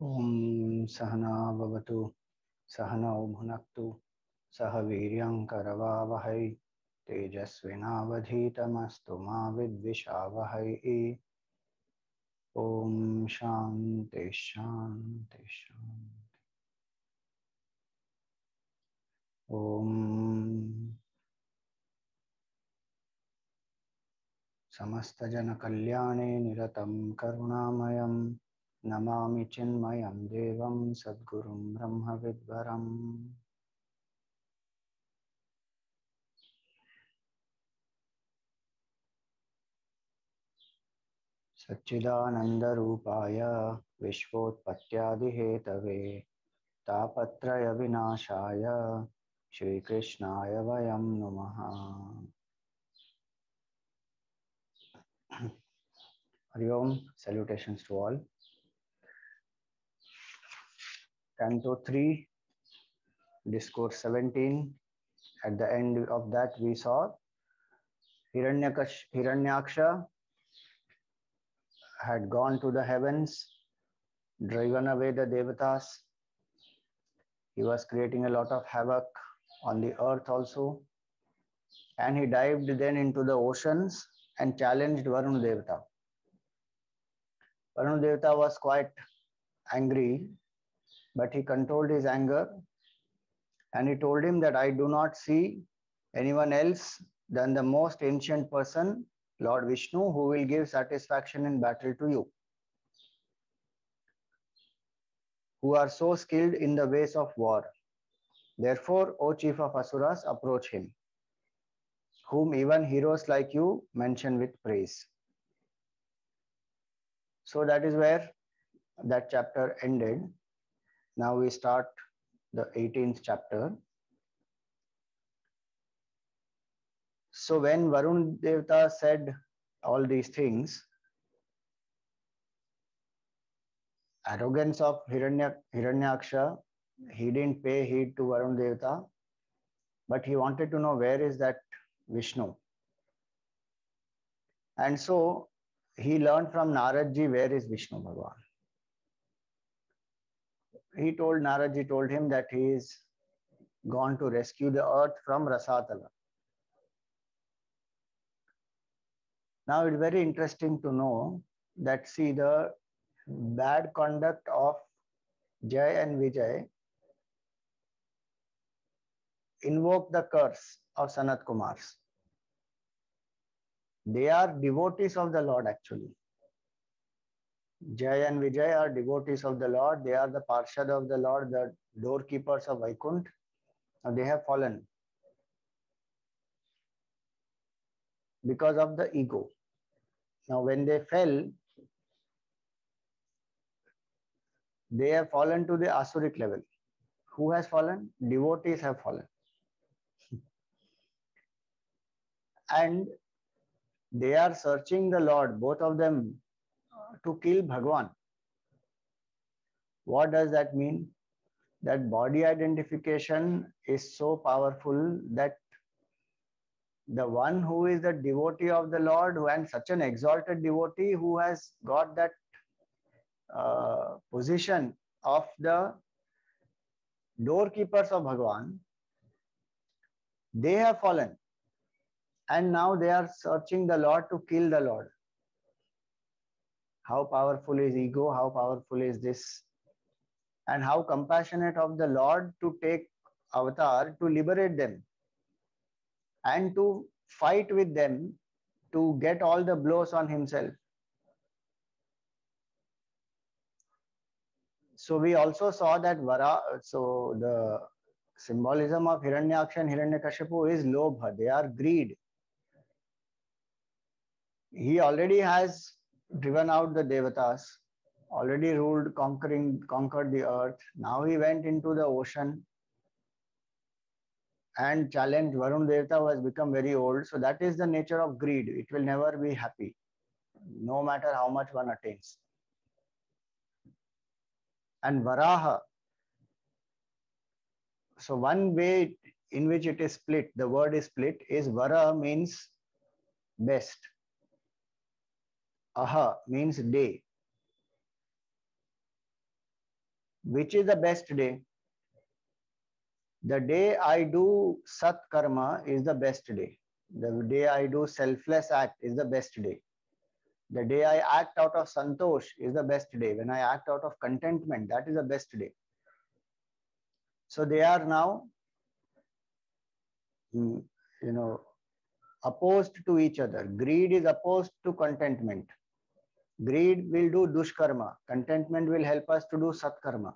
Om Sahana Bhavatu Sahana Bhunaktu Sah Viryankaravavahai Tejasvinavadhitamastu ma Vidvishavahai. Om Shanti Shanti Shanti. Om Samastajana Kalyane Niratam Karunamayam Namami Chinmayam Devam Sadgurum Brahma Vidvaram. Satchidanandarupaya Vishvotpatyadihetave Tapatraya Vinashaya Shri Krishnaya Vayam Namaha. Hari Om, salutations to all. Canto 3, Discourse 17. At the end of that we saw Hiranyaksha had gone to the heavens, driven away the Devatas. He was creating a lot of havoc on the earth also. And he dived then into the oceans and challenged Varuna Devata. Varuna Devata was quite angry, but he controlled his anger and he told him that I do not see anyone else than the most ancient person, Lord Vishnu, who will give satisfaction in battle to you, who are so skilled in the ways of war. Therefore, O chief of Asuras, approach him, whom even heroes like you mention with praise. So that is where that chapter ended. Now we start the 18th chapter. So when Varun Devata said all these things, arrogance of Hiranyaksha, he didn't pay heed to Varun Devata, but he wanted to know where is that Vishnu. And so he learned from Naradji where is Vishnu Bhagavan. Naradji told him that he is gone to rescue the earth from Rasatala. Now it's very interesting to know that see the bad conduct of Jay and Vijay invoke the curse of Sanat Kumars. They are devotees of the Lord actually. Jay and Vijay are devotees of the Lord. They are the Parshad of the Lord, the doorkeepers of Vaikunt. Now they have fallen because of the ego. Now when they fell, they have fallen to the Asuric level. Who has fallen? Devotees have fallen. And they are searching the Lord, both of them, to kill Bhagwan. What does that mean? That body identification is so powerful that the one who is the devotee of the Lord and such an exalted devotee who has got that position of the doorkeepers of Bhagwan, they have fallen. And now they are searching the Lord to kill the Lord. How powerful is ego? How powerful is this? And how compassionate of the Lord to take avatar to liberate them and to fight with them to get all the blows on himself. So we also saw that so the symbolism of Hiranyaksha and Hiranyakashipu is lobha. They are greed. He already has driven out the Devatas, already ruled, conquered the earth. Now he went into the ocean and challenged Varun Devata, who has become very old. So that is the nature of greed. It will never be happy, no matter how much one attains. And Varaha, so one way in which it is split, the word is split, is Vara means best. Aha means day. which is the best day? The day I do Sat Karma is the best day. The day I do selfless act is the best day. The day I act out of santosh is the best day. When I act out of contentment, that is the best day. So they are now, opposed to each other. Greed is opposed to contentment. Greed will do dushkarma. Contentment will help us to do satkarma.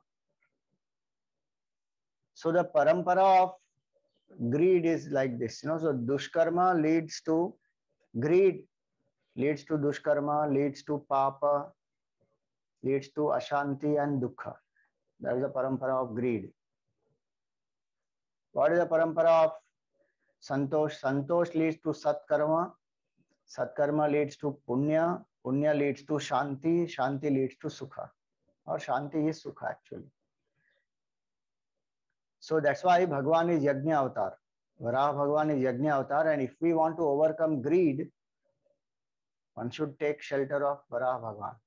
So the parampara of greed is like this. So dushkarma leads to greed, leads to dushkarma, leads to papa, leads to ashanti and dukkha. That is the parampara of greed. What is the parampara of santosh? Santosh leads to satkarma. Satkarma leads to punya. Punya leads to shanti. Shanti leads to sukha. Or shanti is sukha actually. So that's why Bhagwan is Yajna avatar. Varaha Bhagwan is Yajna avatar, and if we want to overcome greed, one should take shelter of Varaha Bhagwan.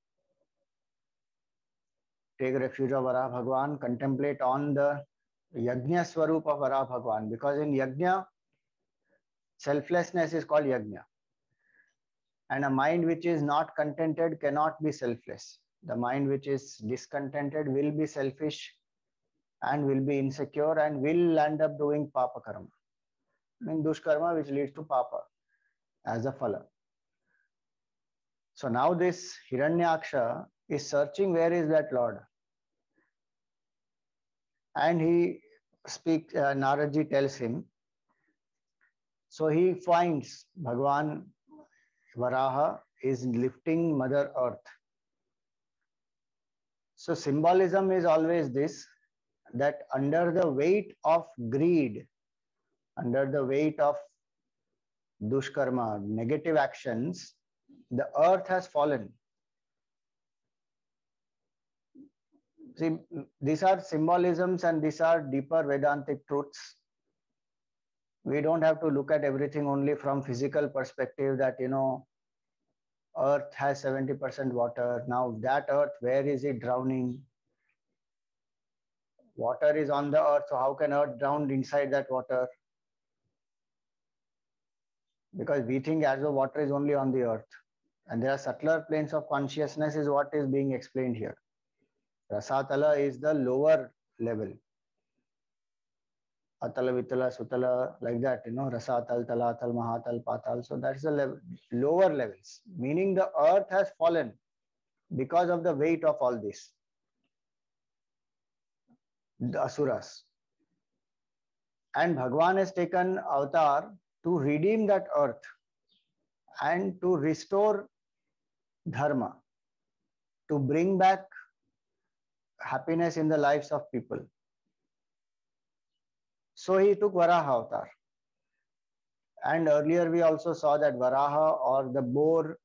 Take refuge of Varaha Bhagwan, contemplate on the Yajna Swarup of Varaha Bhagwan, because in Yajna, selflessness is called Yajna. And a mind which is not contented cannot be selfless. The mind which is discontented will be selfish and will be insecure and will end up doing papa karma. I mean dushkarma, which leads to papa as a phala. So now this Hiranyaksha is searching where is that Lord. And he speaks, Naradji tells him. So he finds Bhagwan Varaha is lifting Mother Earth. So symbolism is always this, that under the weight of greed, under the weight of dushkarma, negative actions, the earth has fallen. See, these are symbolisms and these are deeper Vedantic truths. We don't have to look at everything only from physical perspective that, earth has 70% water. Now that earth, where is it drowning? Water is on the earth, so how can earth drown inside that water? Because we think as though water is only on the earth. And there are subtler planes of consciousness is what is being explained here. Rasatala is the lower level. Atala, Vitala, Sutala, like that, Rasatal, Talatal, Mahatal, Patal. So that's the level, lower levels. Meaning the earth has fallen because of the weight of all this. The Asuras. And Bhagwan has taken avatar to redeem that earth and to restore dharma, to bring back happiness in the lives of people. So he took Varaha avatar. And earlier we also saw that Varaha or the boar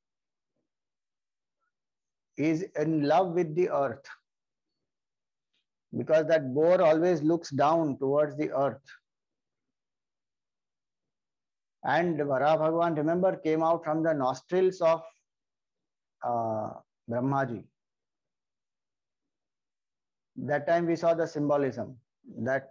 is in love with the earth, because that boar always looks down towards the earth. And Varaha Bhagwan, remember, came out from the nostrils of Brahmaji. That time we saw the symbolism that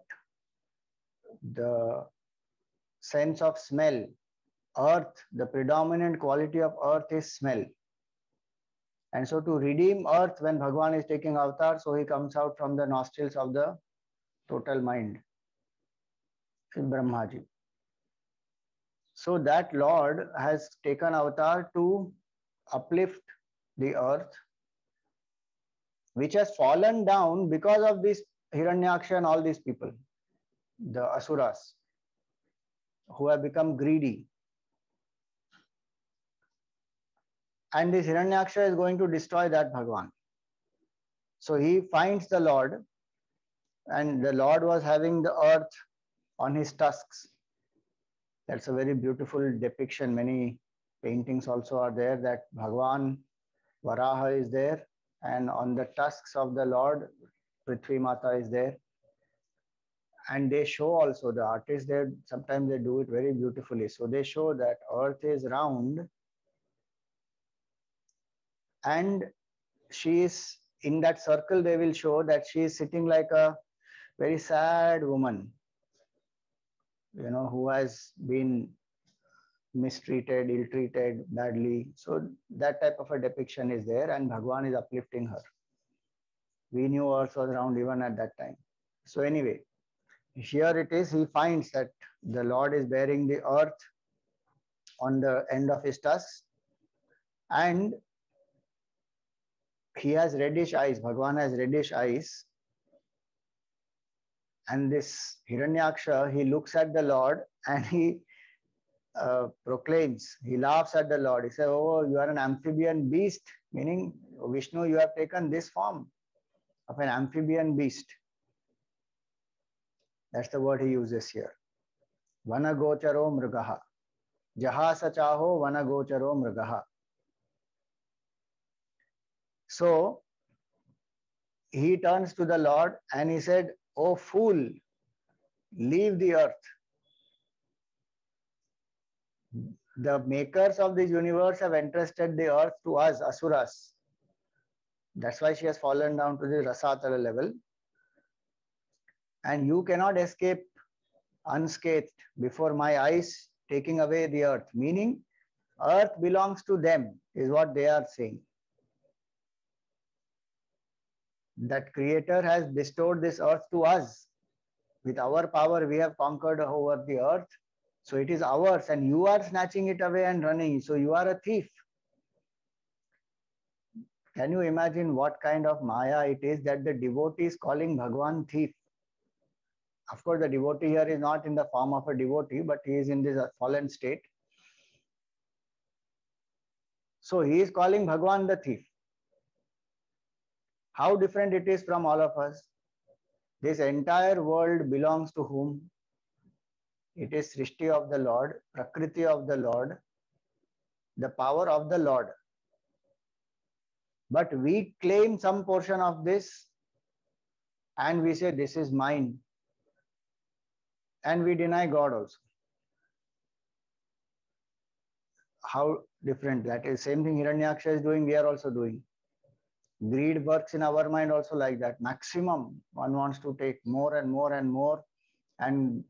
the sense of smell, earth, the predominant quality of earth is smell. And so to redeem earth when Bhagwan is taking avatar, so he comes out from the nostrils of the total mind, Brahmaji. So that Lord has taken avatar to uplift the earth, which has fallen down because of this Hiranyaksha and all these people, the Asuras, who have become greedy. And this Hiranyaksha is going to destroy that Bhagwan. So he finds the Lord, and the Lord was having the earth on his tusks. That's a very beautiful depiction. Many paintings also are there that Bhagwan Varaha is there, and on the tusks of the Lord, Prithvi Mata is there. And they show also, the artists there, sometimes they do it very beautifully. So they show that earth is round and she is in that circle they will show that she is sitting like a very sad woman, who has been mistreated, ill-treated badly. So that type of a depiction is there, and Bhagwan is uplifting her. We knew Earth was round even at that time. So anyway, here it is, he finds that the Lord is bearing the earth on the end of his tusk, and he has reddish eyes. Bhagwan has reddish eyes. And this Hiranyaksha, he looks at the Lord and he proclaims, he laughs at the Lord. He says, "Oh, you are an amphibian beast," meaning, Vishnu, you have taken this form of an amphibian beast. That's the word he uses here. Vanagocharo mrigaha. Jahasa chaho vanagocharo mrigaha. So he turns to the Lord and he said, "Oh fool, leave the earth. The makers of this universe have entrusted the earth to us, Asuras. That's why she has fallen down to the Rasatala level. And you cannot escape unscathed before my eyes taking away the earth." Meaning, earth belongs to them, is what they are saying. That Creator has bestowed this earth to us. With our power, we have conquered over the earth. So it is ours, and you are snatching it away and running. So you are a thief. Can you imagine what kind of Maya it is that the devotee is calling Bhagwan thief? Of course, the devotee here is not in the form of a devotee, but he is in this fallen state. So he is calling Bhagwan the thief. How different it is from all of us. This entire world belongs to whom? It is Srishti of the Lord, Prakriti of the Lord, the power of the Lord. But we claim some portion of this and we say, "This is mine." And we deny God also. How different that is. Same thing Hiranyaksha is doing, we are also doing. Greed works in our mind also like that. Maximum. One wants to take more and more and more and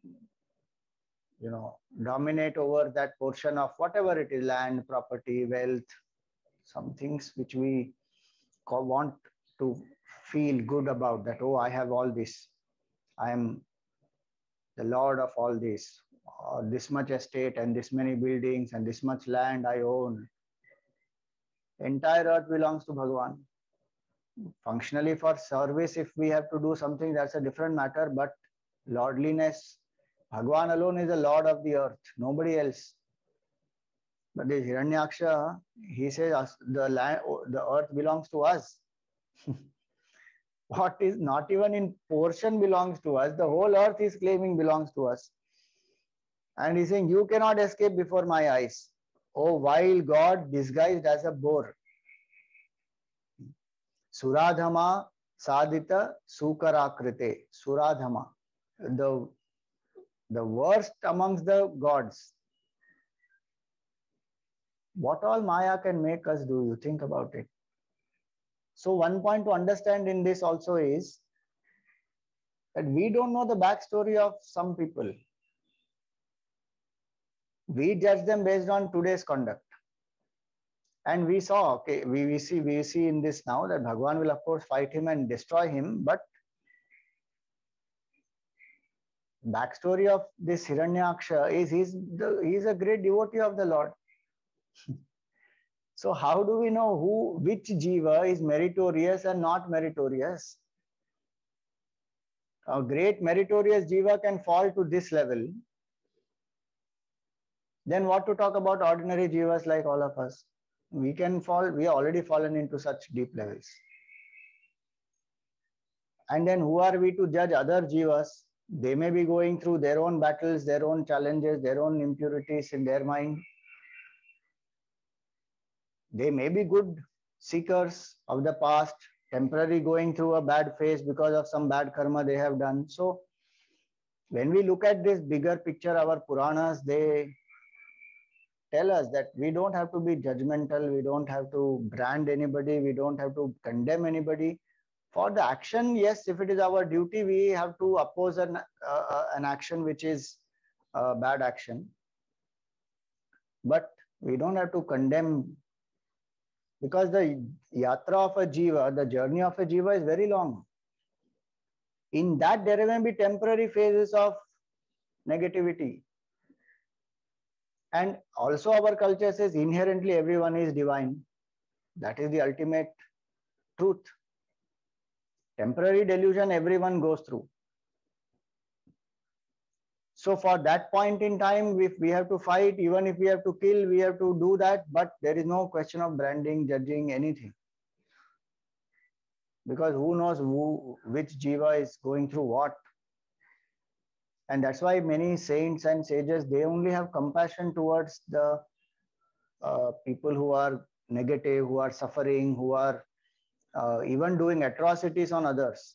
dominate over that portion of whatever it is, land, property, wealth, some things which we want to feel good about, that, oh, I have all this. I am the Lord of all this. Or this much estate and this many buildings and this much land I own. Entire earth belongs to Bhagwan. Functionally for service, if we have to do something, that's a different matter. But lordliness, Bhagwan alone is the Lord of the earth, nobody else. But this Hiranyaksha, he says the earth belongs to us. What is not even in portion belongs to us, the whole earth is claiming belongs to us. And he's saying, "You cannot escape before my eyes." Oh, vile God disguised as a boar. Suradhama sadita sukarakrite. Suradhama, the worst amongst the gods. What all Maya can make us do, you think about it. So one point to understand in this also is that we don't know the backstory of some people. We judge them based on today's conduct. And we saw, okay, we see in this now that Bhagwan will of course fight him and destroy him, but backstory of this Hiranyaksha is he's a great devotee of the Lord. So how do we know which jiva is meritorious and not meritorious? A great meritorious jiva can fall to this level. Then what to talk about ordinary jivas like all of us? We can fall, we are already fallen into such deep levels. And then who are we to judge other jivas? They may be going through their own battles, their own challenges, their own impurities in their mind. They may be good seekers of the past, temporarily going through a bad phase because of some bad karma they have done. So when we look at this bigger picture, our Puranas, they tell us that we don't have to be judgmental, we don't have to brand anybody, we don't have to condemn anybody. For the action, yes, if it is our duty, we have to oppose an action which is a bad action. But we don't have to condemn, because the yatra of a jiva, the journey of a jiva is very long. In that, there may be temporary phases of negativity. And also our culture says inherently everyone is divine. That is the ultimate truth. Temporary delusion everyone goes through. So for that point in time, if we have to fight, even if we have to kill, we have to do that. But there is no question of branding, judging, anything. Because who knows which jiva is going through what. And that's why many saints and sages, they only have compassion towards the people who are negative, who are suffering, who are even doing atrocities on others.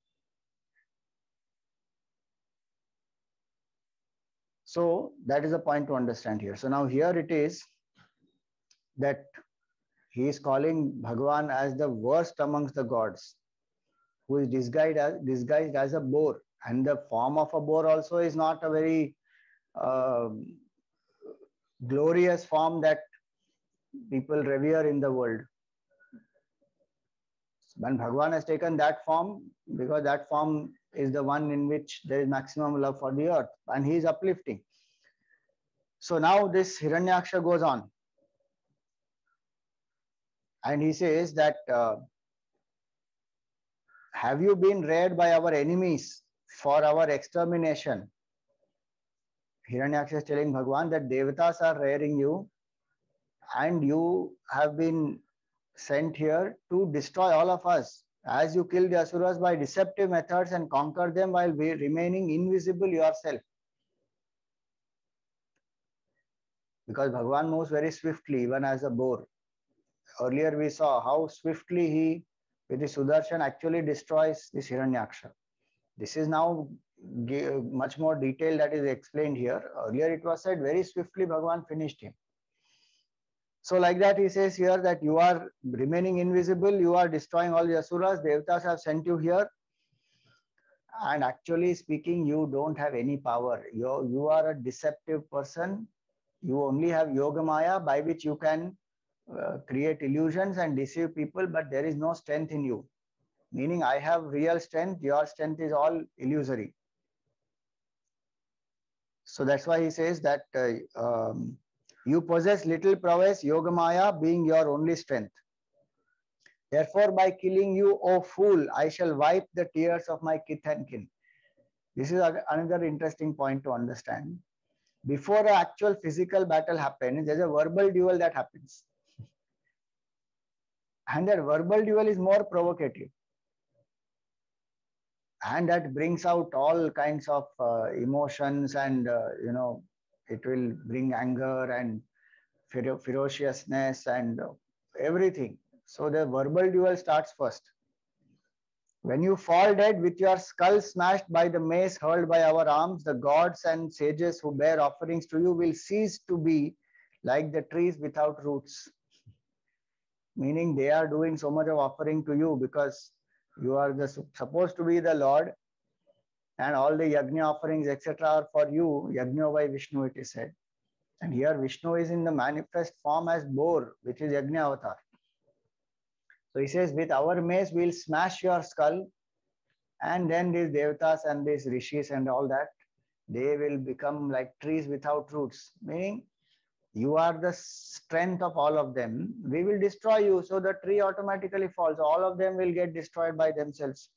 So that is a point to understand here. So now here it is that he is calling Bhagavan as the worst amongst the gods, who is disguised as a boar. And the form of a boar also is not a very glorious form that people revere in the world. When Bhagavan has taken that form, because that form is the one in which there is maximum love for the earth, and he is uplifting. So now this Hiranyaksha goes on. And he says that, have you been reared by our enemies for our extermination? Hiranyaksha is telling Bhagavan that Devatas are rearing you, and you have been sent here to destroy all of us. As you kill the Asuras by deceptive methods and conquer them while remaining invisible yourself. Because Bhagavan moves very swiftly, even as a boar. Earlier we saw how swiftly he, with his Sudarshan, actually destroys this Hiranyaksha. This is now much more detail that is explained here. Earlier it was said very swiftly Bhagavan finished him. So like that he says here that you are remaining invisible, you are destroying all the Asuras, Devatas have sent you here. And actually speaking, you don't have any power. You are a deceptive person. You only have Yoga Maya, by which you can create illusions and deceive people, but there is no strength in you. Meaning I have real strength, your strength is all illusory. So that's why he says that you possess little prowess, Yoga Maya being your only strength. Therefore, by killing you, O fool, I shall wipe the tears of my kith and kin. This is another interesting point to understand. Before an actual physical battle happens, there's a verbal duel that happens. And that verbal duel is more provocative. And that brings out all kinds of emotions, and it will bring anger and ferociousness and everything. So the verbal duel starts first. When you fall dead with your skull smashed by the mace hurled by our arms, the gods and sages who bear offerings to you will cease to be like the trees without roots. Meaning they are doing so much of offering to you because you are supposed to be the Lord, and all the yajna offerings, etc. are for you. Yajna by Vishnu, it is said. And here Vishnu is in the manifest form as boar, which is Yajna avatar. So he says, with our mace, we'll smash your skull, and then these devatas and these rishis and all that, they will become like trees without roots. Meaning, you are the strength of all of them. We will destroy you, so the tree automatically falls. All of them will get destroyed by themselves.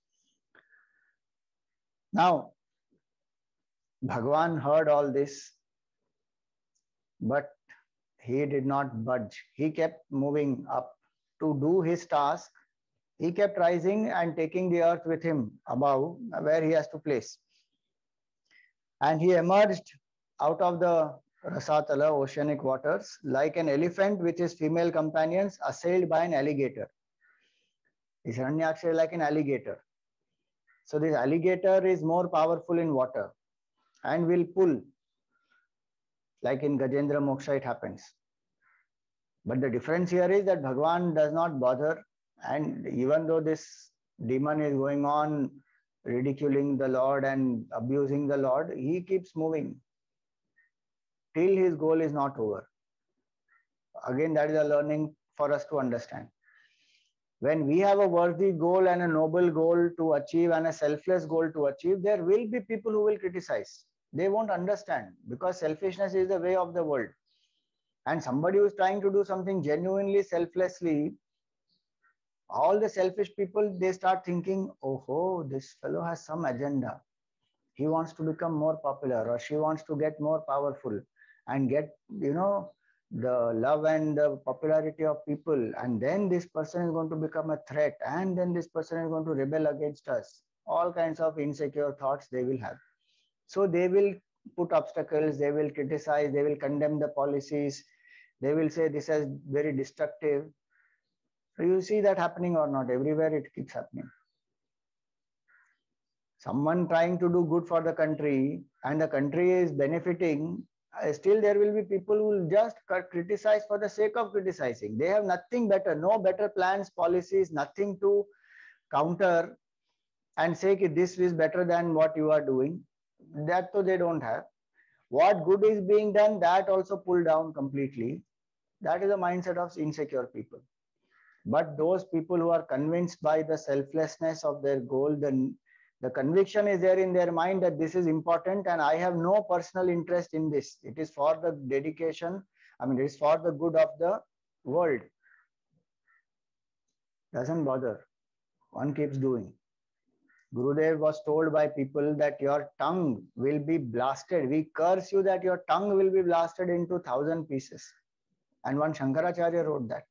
Now, Bhagavan heard all this, but he did not budge. He kept moving up to do his task. He kept rising and taking the earth with him above where he has to place. And he emerged out of the Rasatala, oceanic waters, like an elephant with his female companions assailed by an alligator. This Hiranyaksha is like an alligator. So this alligator is more powerful in water and will pull, like in Gajendra Moksha it happens. But the difference here is that Bhagavan does not bother, and even though this demon is going on ridiculing the Lord and abusing the Lord, he keeps moving till his goal is not over. Again, that is a learning for us to understand. When we have a worthy goal and a noble goal to achieve and a selfless goal to achieve, there will be people who will criticize. They won't understand because selfishness is the way of the world. And somebody who is trying to do something genuinely, selflessly, all the selfish people, they start thinking, oh, this fellow has some agenda. He wants to become more popular, or she wants to get more powerful and get, the love and the popularity of people. And then this person is going to become a threat. And then this person is going to rebel against us. All kinds of insecure thoughts they will have. So they will put obstacles, they will criticize, they will condemn the policies. They will say this is very destructive. So you see that happening or not? Everywhere it keeps happening. Someone trying to do good for the country and the country is benefiting, still there will be people who will just criticize for the sake of criticizing. They have nothing better, no better plans, policies, nothing to counter and say this is better than what you are doing. That too they don't have. What good is being done, that also pulled down completely. That is the mindset of insecure people. But those people who are convinced by the selflessness of their goal, the conviction is there in their mind that this is important and I have no personal interest in this. It is for the dedication, it is for the good of the world. Doesn't bother. One keeps doing. Gurudev was told by people that your tongue will be blasted. We curse you that your tongue will be blasted into 1,000 pieces. And one Shankaracharya wrote that.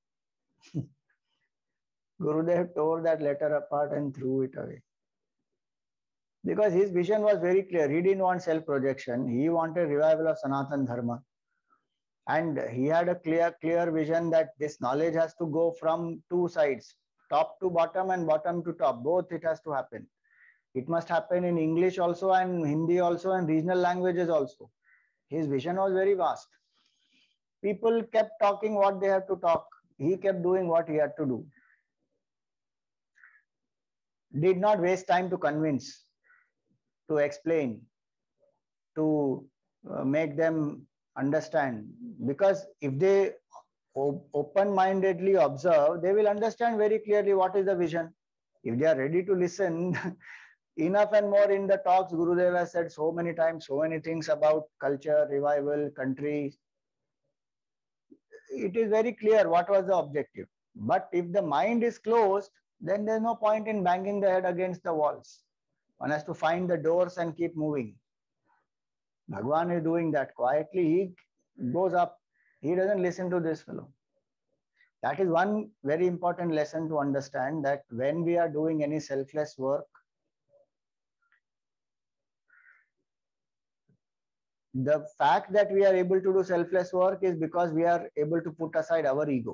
Gurudev tore that letter apart and threw it away. Because his vision was very clear. He didn't want self-projection. He wanted revival of Sanatana Dharma. And he had a clear vision that this knowledge has to go from two sides, top to bottom and bottom to top. Both it has to happen. It must happen in English also and Hindi also and regional languages also. His vision was very vast. People kept talking what they had to talk. He kept doing what he had to do. Did not waste time to convince, to explain, to make them understand. Because if they open-mindedly observe, they will understand very clearly what is the vision. If they are ready to listen, enough and more in the talks, Gurudev has said so many times, so many things about culture, revival, country. It is very clear what was the objective. But if the mind is closed, then there's no point in banging the head against the walls. One has to find the doors and keep moving. Bhagwan is doing that quietly. He goes up. He doesn't listen to this fellow. That is one very important lesson to understand, that when we are doing any selfless work, the fact that we are able to do selfless work is because we are able to put aside our ego.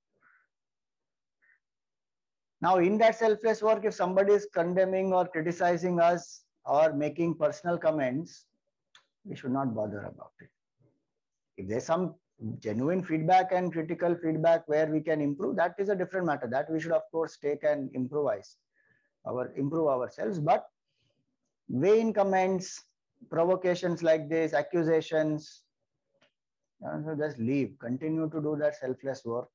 Now, in that selfless work, if somebody is condemning or criticizing us or making personal comments, we should not bother about it. If there's some genuine feedback and critical feedback where we can improve, that is a different matter. That we should, of course, take and improve ourselves. But vain comments, provocations like this, accusations, so just leave. Continue to do that selfless work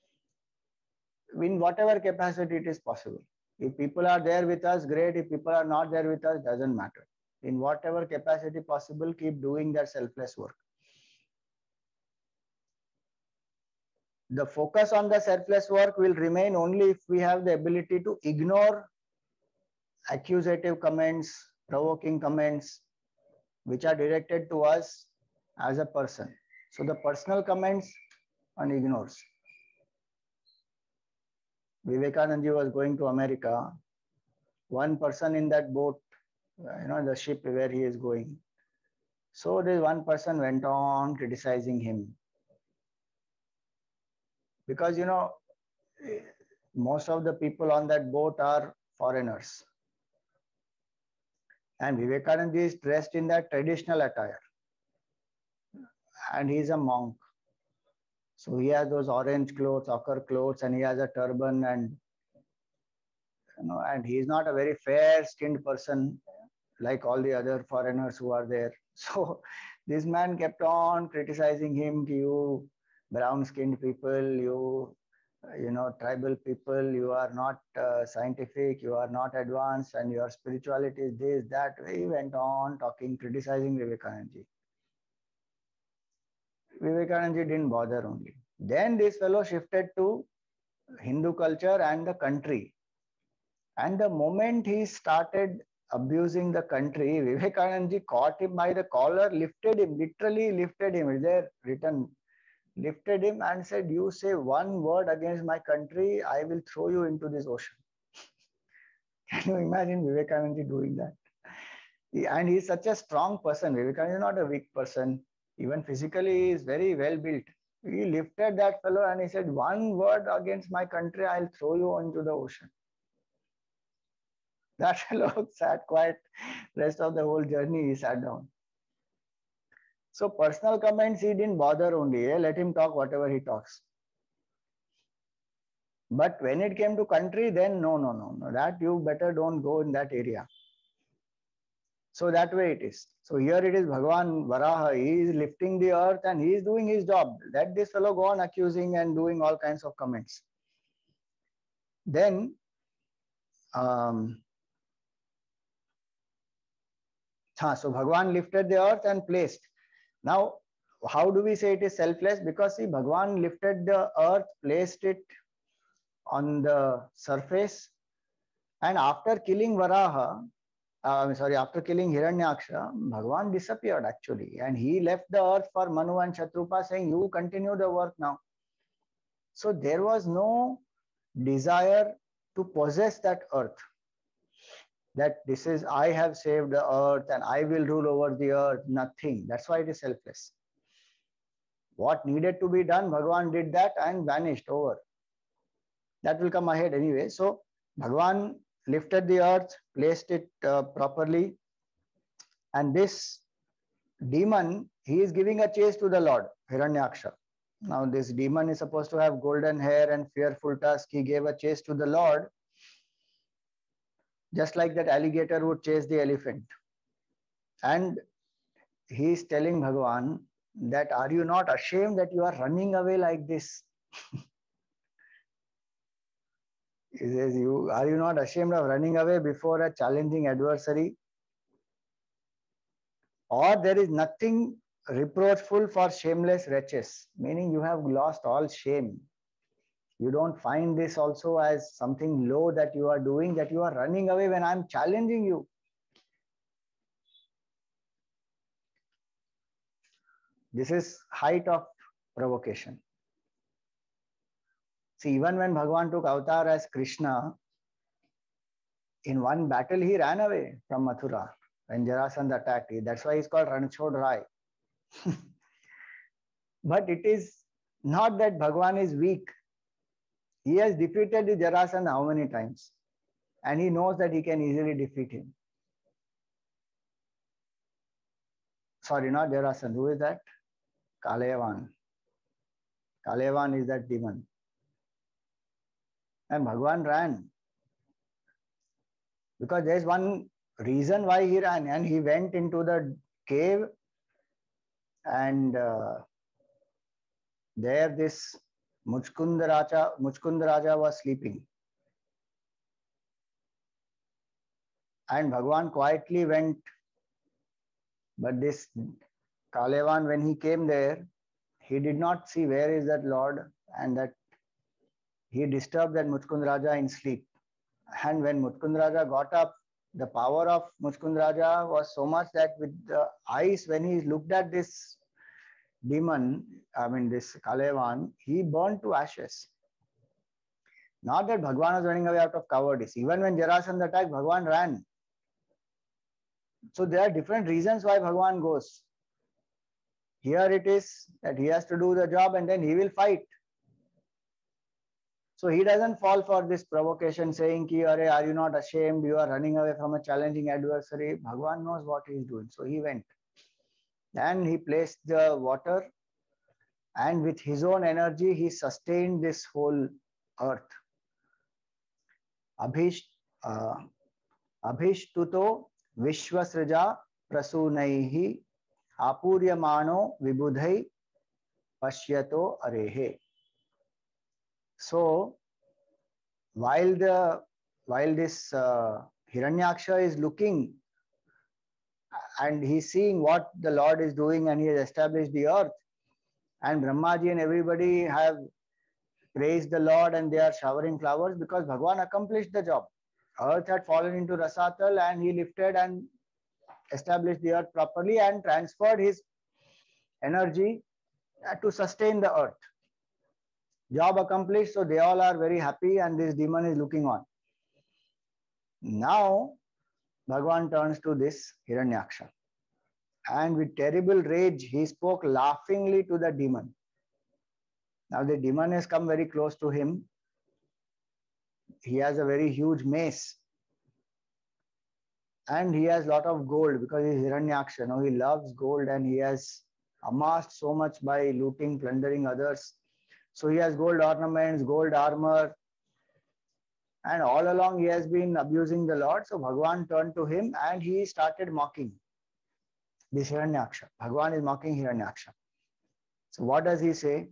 in whatever capacity it is possible. If people are there with us, great. If people are not there with us, doesn't matter. In whatever capacity possible, keep doing that selfless work. The focus on the selfless work will remain only if we have the ability to ignore accusative comments, provoking comments, which are directed to us as a person. So the personal comments one ignores. Vivekananda was going to America. One person in that boat, the ship where he is going. So this one person went on criticizing him. Because, most of the people on that boat are foreigners. And Vivekananda is dressed in that traditional attire. And he is a monk. So he has those orange clothes, ochre clothes, and he has a turban. And and he is not a very fair-skinned person like all the other foreigners who are there. So this man kept on criticizing him, you brown-skinned people, tribal people, you are not scientific, you are not advanced, and your spirituality is this, that. He went on talking, criticizing Vivekananda. Vivekananda didn't bother only. Then this fellow shifted to Hindu culture and the country. And the moment he started abusing the country, Vivekananda caught him by the collar, lifted him, literally lifted him. Is there written? Lifted him and said, "You say one word against my country, I will throw you into this ocean." Can you imagine Vivekananda doing that? And he's such a strong person. Vivekananda is not a weak person. Even physically, he is very well built. He lifted that fellow and he said, "One word against my country, I'll throw you into the ocean." That fellow sat quiet. Rest of the whole journey, he sat down. So personal comments, he didn't bother only. Let him talk whatever he talks. But when it came to country, then no. That you better don't go in that area. So that way it is. So here it is Bhagavan Varaha. He is lifting the earth and he is doing his job. Let this fellow go on accusing and doing all kinds of comments. Then so Bhagavan lifted the earth and placed. Now, how do we say it is selfless? Because see, Bhagavan lifted the earth, placed it on the surface, and after killing Varaha, after killing Hiranyaksha, Bhagavan disappeared actually, and he left the earth for Manu and Shatrupa, saying, "You continue the work now." So there was no desire to possess that earth. That this is, I have saved the earth and I will rule over the earth. Nothing. That's why it is selfless. What needed to be done, Bhagavan did that and vanished over. That will come ahead anyway. So Bhagavan lifted the earth, placed it properly, and this demon, he is giving a chase to the Lord, Hiranyaksha. Now this demon is supposed to have golden hair and fearful tusk. He gave a chase to the Lord, just like that alligator would chase the elephant. And he is telling Bhagavan that, "Are you not ashamed that you are running away like this?" He says, "Are you not ashamed of running away before a challenging adversary? Or there is nothing reproachful for shameless wretches," meaning you have lost all shame. You don't find this also as something low that you are doing, that you are running away when I'm challenging you. This is height of provocation. See, even when Bhagavan took avatar as Krishna, in one battle he ran away from Mathura when Jarasandha attacked. That's why he's called Ranchod Rai. But it is not that Bhagavan is weak. He has defeated the Jarasandha how many times? And he knows that he can easily defeat him. Sorry, not Jarasandha. Who is that? Kalayavan. Kalayavan is that demon. And Bhagavan ran. Because there is one reason why he ran, and he went into the cave, and there this Muchkund Raja was sleeping. And Bhagavan quietly went. But this Kalayavan, when he came there, he did not see where is that Lord, and that he disturbed that Muchkund Raja in sleep. And when Muchkund Raja got up, the power of Muchkund Raja was so much that with the eyes, when he looked at this demon, this Kalayavan, he burned to ashes. Not that Bhagavan was running away out of cowardice. Even when Jarasandha attacked, Bhagavan ran. So there are different reasons why Bhagavan goes. Here it is that he has to do the job and then he will fight. So he doesn't fall for this provocation saying, "Ki, Are, are you not ashamed? You are running away from a challenging adversary." Bhagavan knows what he is doing. So he went. And he placed the water, and with his own energy, he sustained this whole earth. Abhishtuto Vishwasraja Prasunaihi Apuryamano Vibudhai Pashyato Arehe. So while this Hiranyaksha is looking and he's seeing what the Lord is doing, and he has established the earth, and Brahmaji and everybody have praised the Lord and they are showering flowers because Bhagwan accomplished the job. Earth had fallen into Rasatal and he lifted and established the earth properly and transferred his energy to sustain the earth. Job accomplished, so they all are very happy and this demon is looking on. Now Bhagwan turns to this Hiranyaksha and with terrible rage he spoke laughingly to the demon. Now the demon has come very close to him. He has a very huge mace and he has a lot of gold because he is Hiranyaksha. Now he loves gold and he has amassed so much by looting, plundering others. So he has gold ornaments, gold armor, and all along he has been abusing the Lord. So Bhagwan turned to him and he started mocking this Hiranyaksha. Bhagwan is mocking Hiranyaksha. So what does he say?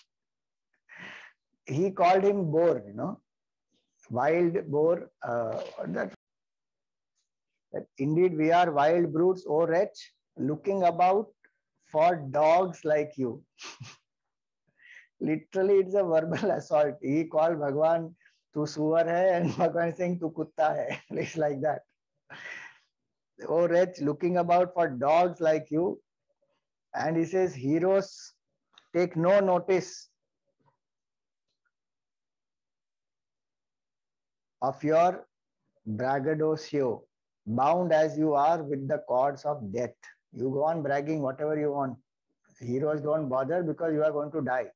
He called him boar, wild boar. That indeed we are wild brutes, O wretch, looking about for dogs like you. Literally, it's a verbal assault. He called Bhagwan tu suvar hai, and Bhagwan is saying tu kutta hai. It's like that. O wretch, looking about for dogs like you. And he says, heroes take no notice of your braggadocio, bound as you are with the cords of death. You go on bragging whatever you want. Heroes don't bother because you are going to die.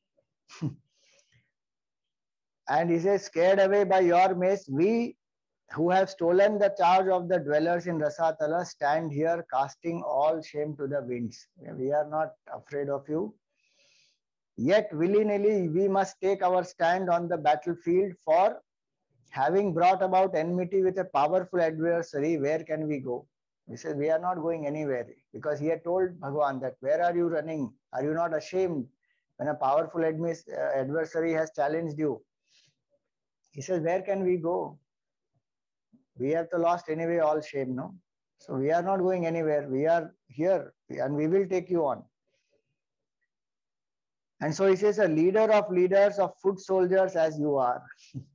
And he says, scared away by your mace, we who have stolen the charge of the dwellers in Rasatala stand here casting all shame to the winds. We are not afraid of you. Yet willy-nilly we must take our stand on the battlefield, for having brought about enmity with a powerful adversary, where can we go? He says, we are not going anywhere, because he had told Bhagwan that, where are you running? Are you not ashamed when a powerful adversary has challenged you? He says, where can we go? We have lost anyway all shame, no? So we are not going anywhere. We are here and we will take you on. And so he says, a leader of leaders, of foot soldiers as you are,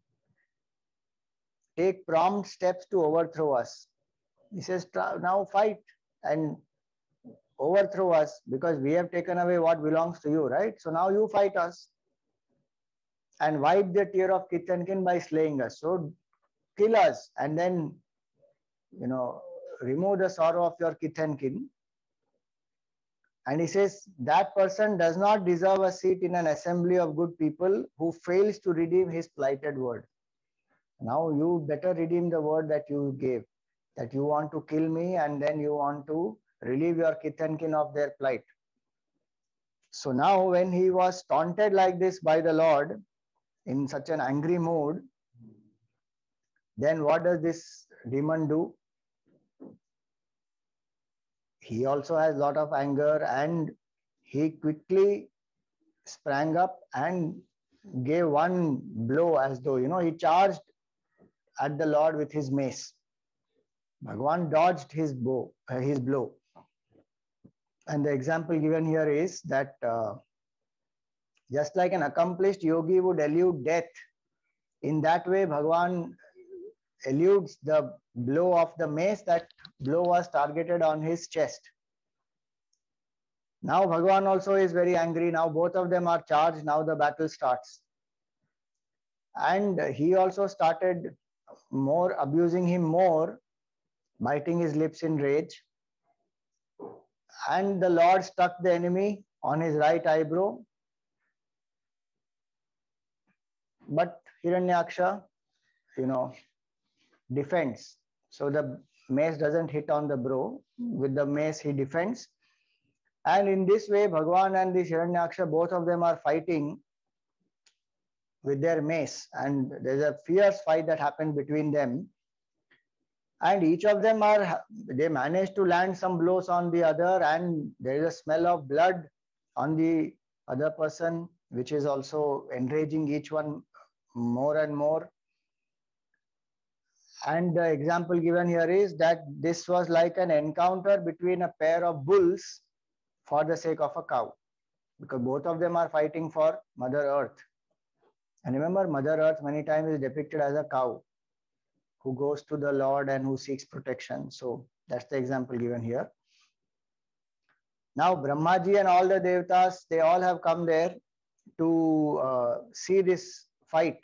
take prompt steps to overthrow us. He says, now fight and overthrow us, because we have taken away what belongs to you, right? So now you fight us and wipe the tear of kith and kin by slaying us. So kill us and then, remove the sorrow of your kith and kin. And he says, that person does not deserve a seat in an assembly of good people who fails to redeem his plighted word. Now you better redeem the word that you gave, that you want to kill me and then you want to relieve your kith and kin of their plight. So now when he was taunted like this by the Lord in such an angry mood, then what does this demon do? He also has a lot of anger and he quickly sprang up and gave one blow, as though, he charged at the Lord with his mace. Bhagwan dodged his blow. And the example given here is that just like an accomplished yogi would elude death, in that way Bhagwan eludes the blow of the mace. That blow was targeted on his chest. Now Bhagwan also is very angry. Now both of them are charged. Now the battle starts. And he also started abusing him more, biting his lips in rage. And the Lord struck the enemy on his right eyebrow. But Hiranyaksha, defends. So the mace doesn't hit on the brow. With the mace he defends. And in this way, Bhagwan and this Hiranyaksha, both of them are fighting with their mace, and there's a fierce fight that happened between them. And each of them they managed to land some blows on the other, and there is a smell of blood on the other person, which is also enraging each one more and more. And the example given here is that this was like an encounter between a pair of bulls for the sake of a cow, because both of them are fighting for Mother Earth. And remember, Mother Earth many times is depicted as a cow who goes to the Lord and who seeks protection. So that's the example given here. Now Brahmaji and all the Devatas, they all have come there to see this fight.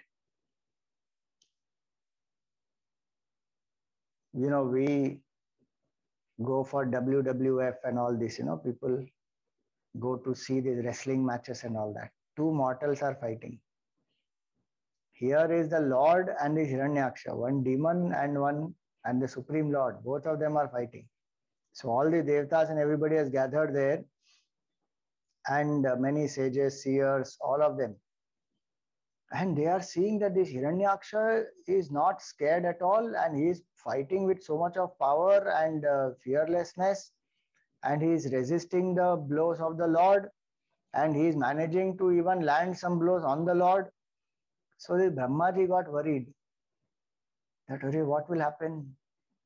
You know, we go for WWF and all this, you know, people go to see these wrestling matches and all that. Two mortals are fighting. Here is the Lord and the Hiranyaksha, one demon and the Supreme Lord. Both of them are fighting. So all the Devatas and everybody has gathered there, and many sages, seers, all of them. And they are seeing that this Hiranyaksha is not scared at all, and he is fighting with so much of power and fearlessness, and he is resisting the blows of the Lord, and he is managing to even land some blows on the Lord. So the Brahmaji got worried that, what will happen?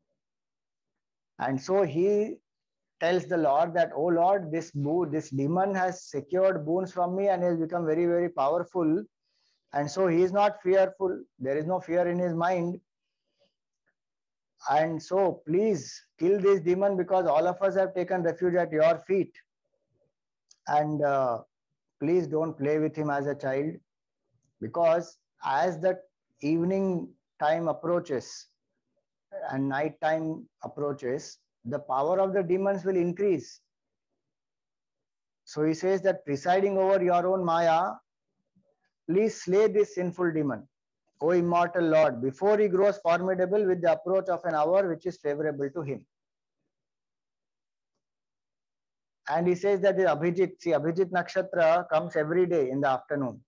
And so he tells the Lord that, oh Lord, this demon has secured boons from me and has become very, very powerful. And so he is not fearful. There is no fear in his mind. And so please kill this demon, because all of us have taken refuge at your feet. And please don't play with him as a child, because as the evening time approaches and night time approaches, the power of the demons will increase. So he says that, presiding over your own Maya, please slay this sinful demon, O immortal Lord, before he grows formidable with the approach of an hour which is favorable to him. And he says that the Abhijit Nakshatra comes every day in the afternoon.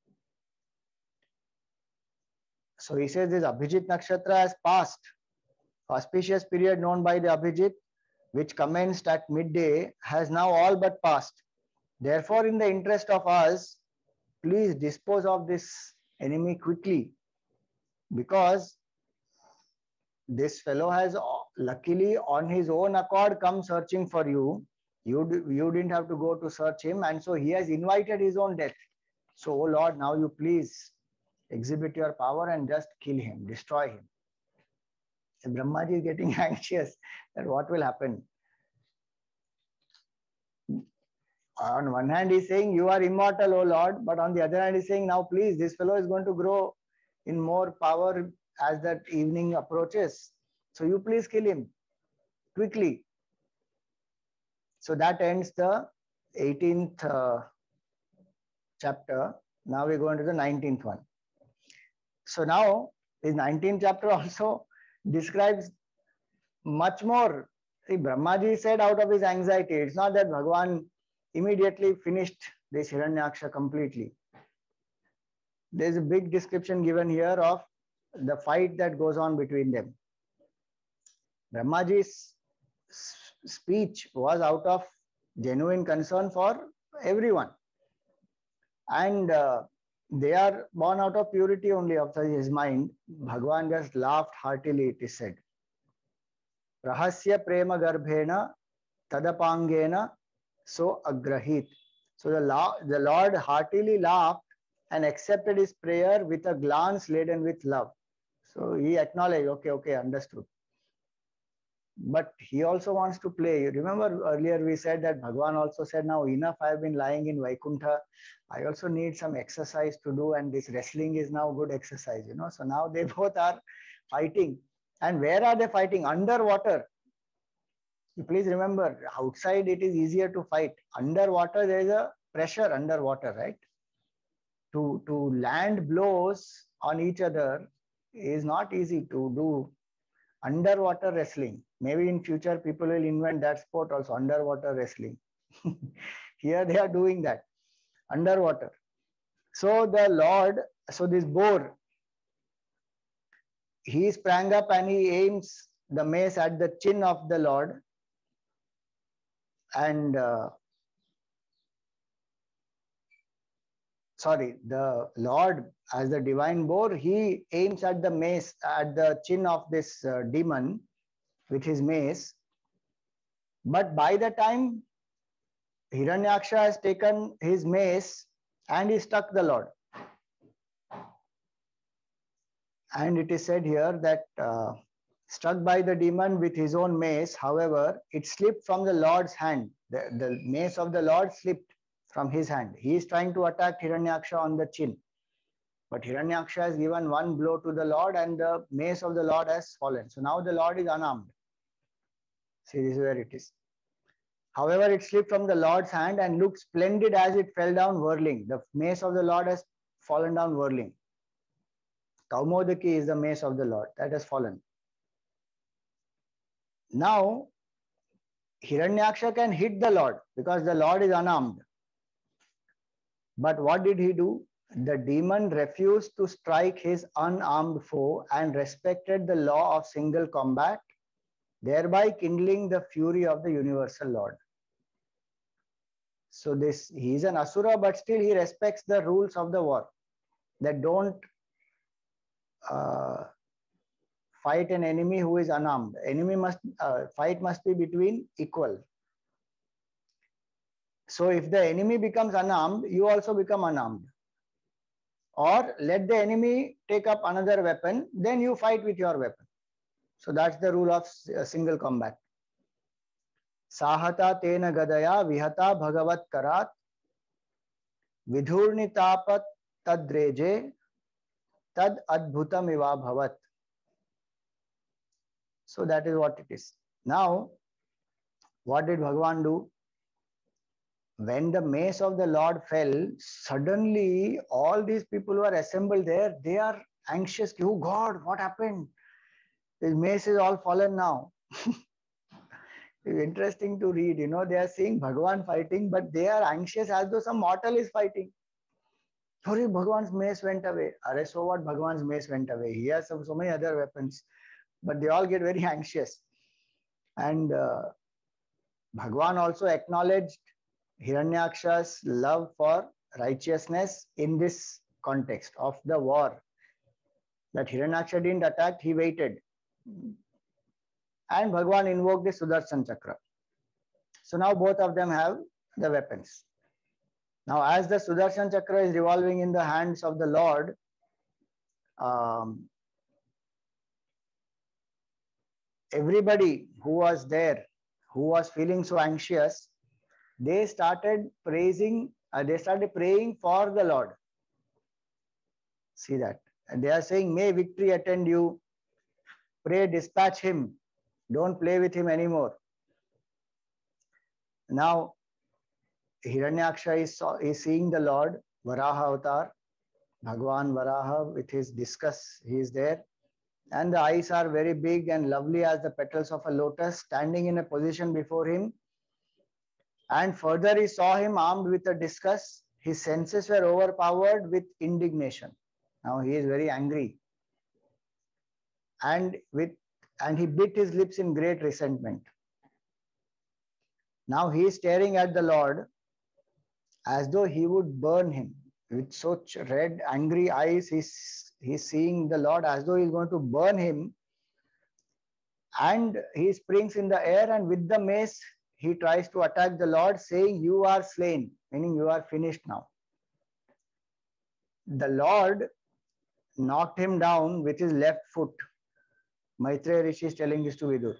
So he says this Abhijit Nakshatra has passed. Auspicious period known by the Abhijit, which commenced at midday, has now all but passed. Therefore, in the interest of us, please dispose of this enemy quickly, because this fellow has luckily on his own accord come searching for you. You didn't have to go to search him, and so he has invited his own death. So, oh Lord, now you please exhibit your power and just kill him, destroy him. And Brahmaji is getting anxious that what will happen. On one hand, he's saying, you are immortal, O Lord. But on the other hand, he's saying, now please, this fellow is going to grow in more power as that evening approaches. So you please kill him quickly. So that ends the 18th chapter. Now we go into the 19th one. So now this 19th chapter also describes much more. See, Brahmaji said out of his anxiety, it's not that Bhagavan immediately finished this Hiranyaksha completely. There's a big description given here of the fight that goes on between them. Brahmaji's speech was out of genuine concern for everyone. And they are born out of purity only of his mind. Bhagavan just laughed heartily, it is said. Rahasya prema garbhena tadapangena so agrahit. So the Lord heartily laughed and accepted his prayer with a glance laden with love. So he acknowledged, okay, understood. But he also wants to play. Remember earlier we said that Bhagavan also said, now enough, I have been lying in Vaikuntha. I also need some exercise to do, and this wrestling is now good exercise, you know. So now they both are fighting. And where are they fighting? Underwater. Please remember, outside it is easier to fight. Underwater there is a pressure underwater, right? To land blows on each other is not easy to do. Underwater wrestling. Maybe in future people will invent that sport also, underwater wrestling. Here they are doing that, underwater. So the Lord, so this boar, he sprang up and he aims the mace at the chin of the Lord, and the Lord as the divine boar, he aims at the mace at the chin of this demon with his mace. But by the time Hiranyaksha has taken his mace and he struck the Lord. And it is said here that struck by the demon with his own mace, however, it slipped from the Lord's hand. The mace of the Lord slipped from his hand. He is trying to attack Hiranyaksha on the chin. But Hiranyaksha has given one blow to the Lord and the mace of the Lord has fallen. So now the Lord is unarmed. See, this is where it is. However, it slipped from the Lord's hand and looked splendid as it fell down whirling. The mace of the Lord has fallen down whirling. Kaumodaki is the mace of the Lord that has fallen. Now, Hiranyaksha can hit the Lord because the Lord is unarmed. But what did he do? The demon refused to strike his unarmed foe and respected the law of single combat, thereby kindling the fury of the universal Lord. So he is an Asura, but still he respects the rules of the war, that don't fight an enemy who is unarmed. Fight must be between equal. So if the enemy becomes unarmed, you also become unarmed. Or let the enemy take up another weapon, then you fight with your weapon. So that's the rule of single combat. Sahata tena gadaya vihata bhagavat karat vidhurnitapat tadreje tad adbhutam iva bhavat. So that is what it is. Now, what did Bhagavan do? When the mace of the Lord fell, suddenly all these people who are assembled there, they are anxious. Oh God, what happened? His mace is all fallen now. It's interesting to read. They are seeing Bhagavan fighting, but they are anxious as though some mortal is fighting. Sorry, Bhagavan's mace went away. Are, so what? Bhagavan's mace went away. He has so many other weapons. But they all get very anxious. And Bhagavan also acknowledged Hiranyaksha's love for righteousness in this context of the war. That Hiranyaksha didn't attack, he waited. And Bhagavan invoked the Sudarshan Chakra. So now both of them have the weapons. Now as the Sudarshan Chakra is revolving in the hands of the Lord, everybody who was there, who was feeling so anxious, they started praying for the Lord. See that. And they are saying, may victory attend you. Pray, dispatch him. Don't play with him anymore. Now, Hiranyaksha is seeing the Lord, Varaha avatar, Bhagavan Varaha with his discus, he is there. And the eyes are very big and lovely as the petals of a lotus, standing in a position before him. And further he saw him armed with a discus. His senses were overpowered with indignation. Now he is very angry. And he bit his lips in great resentment. Now he is staring at the Lord as though he would burn him. With such red, angry eyes, he's seeing the Lord as though he's going to burn him. And he springs in the air, and with the mace, he tries to attack the Lord, saying, you are slain, meaning you are finished now. The Lord knocked him down with his left foot. Maitreya Rishi is telling this to Vidur.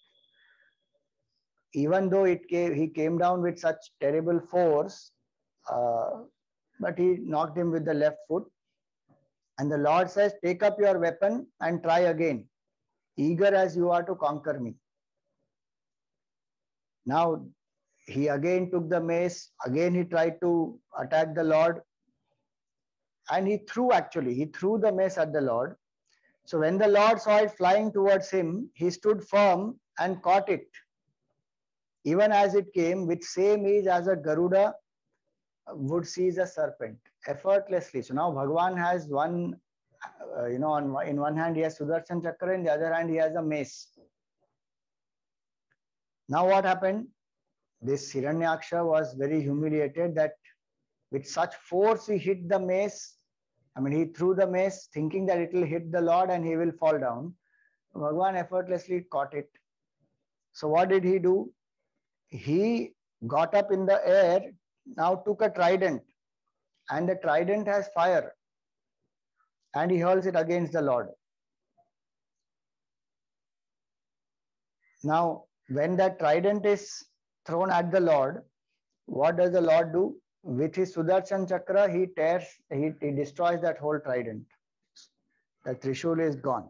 Even though he came down with such terrible force, but he knocked him with the left foot. And the Lord says, take up your weapon and try again, eager as you are to conquer me. Now, he again took the mace, again he tried to attack the Lord, and he threw the mace at the Lord. So when the Lord saw it flying towards him, he stood firm and caught it, even as it came, with same ease as a Garuda would seize a serpent. effortlessly. So now Bhagwan has one, in one hand he has Sudarshan Chakra, in the other hand he has a mace. Now what happened? This Hiranyaksha was very humiliated that with such force he hit the mace. I mean, he threw the mace thinking that it will hit the Lord and he will fall down. Bhagwan effortlessly caught it. So what did he do? He got up in the air, now took a trident, and the trident has fire, and he hurls it against the Lord. Now, when that trident is thrown at the Lord, what does the Lord do? With his Sudarshan Chakra, he destroys that whole trident. The Trishul is gone.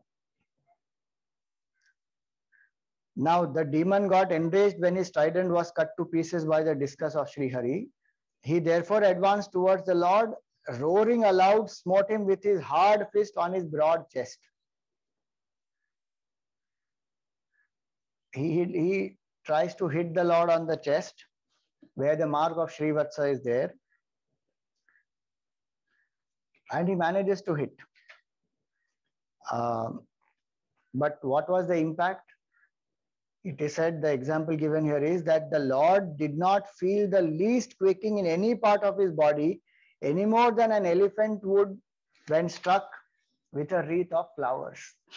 Now, the demon got enraged when his trident was cut to pieces by the discus of Sri Hari. He therefore advanced towards the Lord, roaring aloud, smote him with his hard fist on his broad chest. He tries to hit the Lord on the chest, where the mark of Srivatsa is there, and he manages to hit. But what was the impact? It is said, the example given here is that the Lord did not feel the least quaking in any part of his body, any more than an elephant would when struck with a wreath of flowers.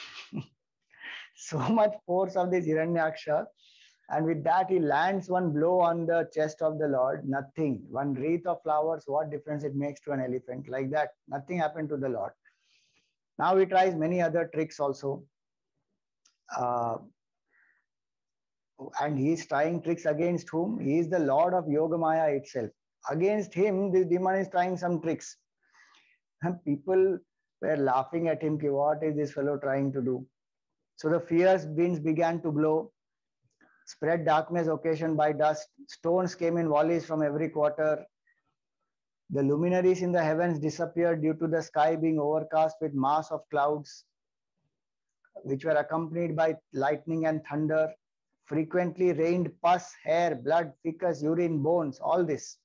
So much force of this Hiranyaksha, and with that he lands one blow on the chest of the Lord. Nothing. One wreath of flowers, what difference it makes to an elephant? Like that, nothing happened to the Lord. Now he tries many other tricks also. And he is trying tricks against whom? He is the Lord of Yogamaya itself. Against him, this demon is trying some tricks. And people were laughing at him. What is this fellow trying to do? So the fierce winds began to blow, spread darkness occasioned by dust. Stones came in volleys from every quarter. The luminaries in the heavens disappeared due to the sky being overcast with mass of clouds, which were accompanied by lightning and thunder. Frequently rained pus, hair, blood, ficus, urine, bones, all this.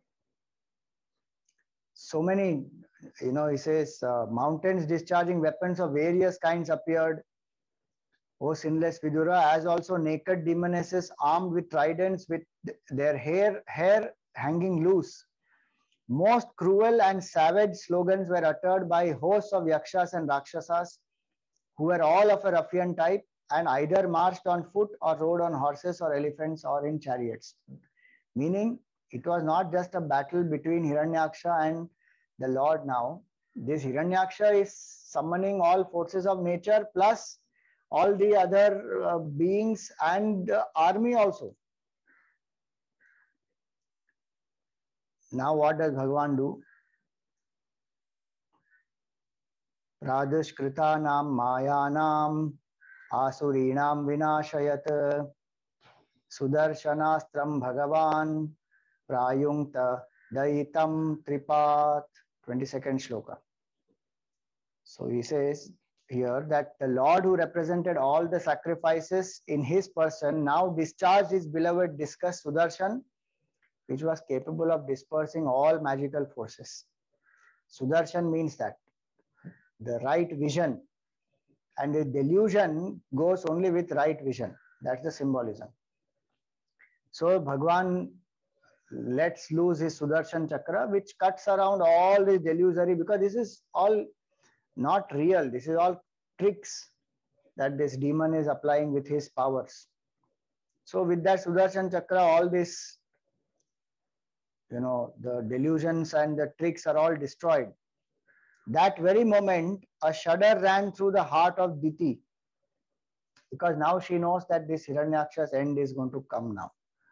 So many, he says, mountains discharging weapons of various kinds appeared. O sinless Vidura, as also naked demonesses armed with tridents with their hair hanging loose. Most cruel and savage slogans were uttered by hosts of yakshas and rakshasas, who were all of a ruffian type, and either marched on foot or rode on horses or elephants or in chariots. Meaning, it was not just a battle between Hiranyaksha and the Lord now. This Hiranyaksha is summoning all forces of nature plus all the other beings and army also. Now what does Bhagavan do? Pradushkritanam mayanam Asurinam vinashayat Sudarshanastram Bhagavan Prayungta Daitam Tripat. 22nd shloka. So he says here that the Lord who represented all the sacrifices in his person now discharged his beloved discus Sudarshan, which was capable of dispersing all magical forces. Sudarshan means that the right vision, and the delusion goes only with right vision. That's the symbolism. So Bhagwan lets loose his Sudarshan Chakra, which cuts around all the delusory, because this is all not real. This is all tricks that this demon is applying with his powers. So with that Sudarshan Chakra, all this, the delusions and the tricks are all destroyed. That very moment, a shudder ran through the heart of Diti, because now she knows that this Hiranyaksha's end is going to come now.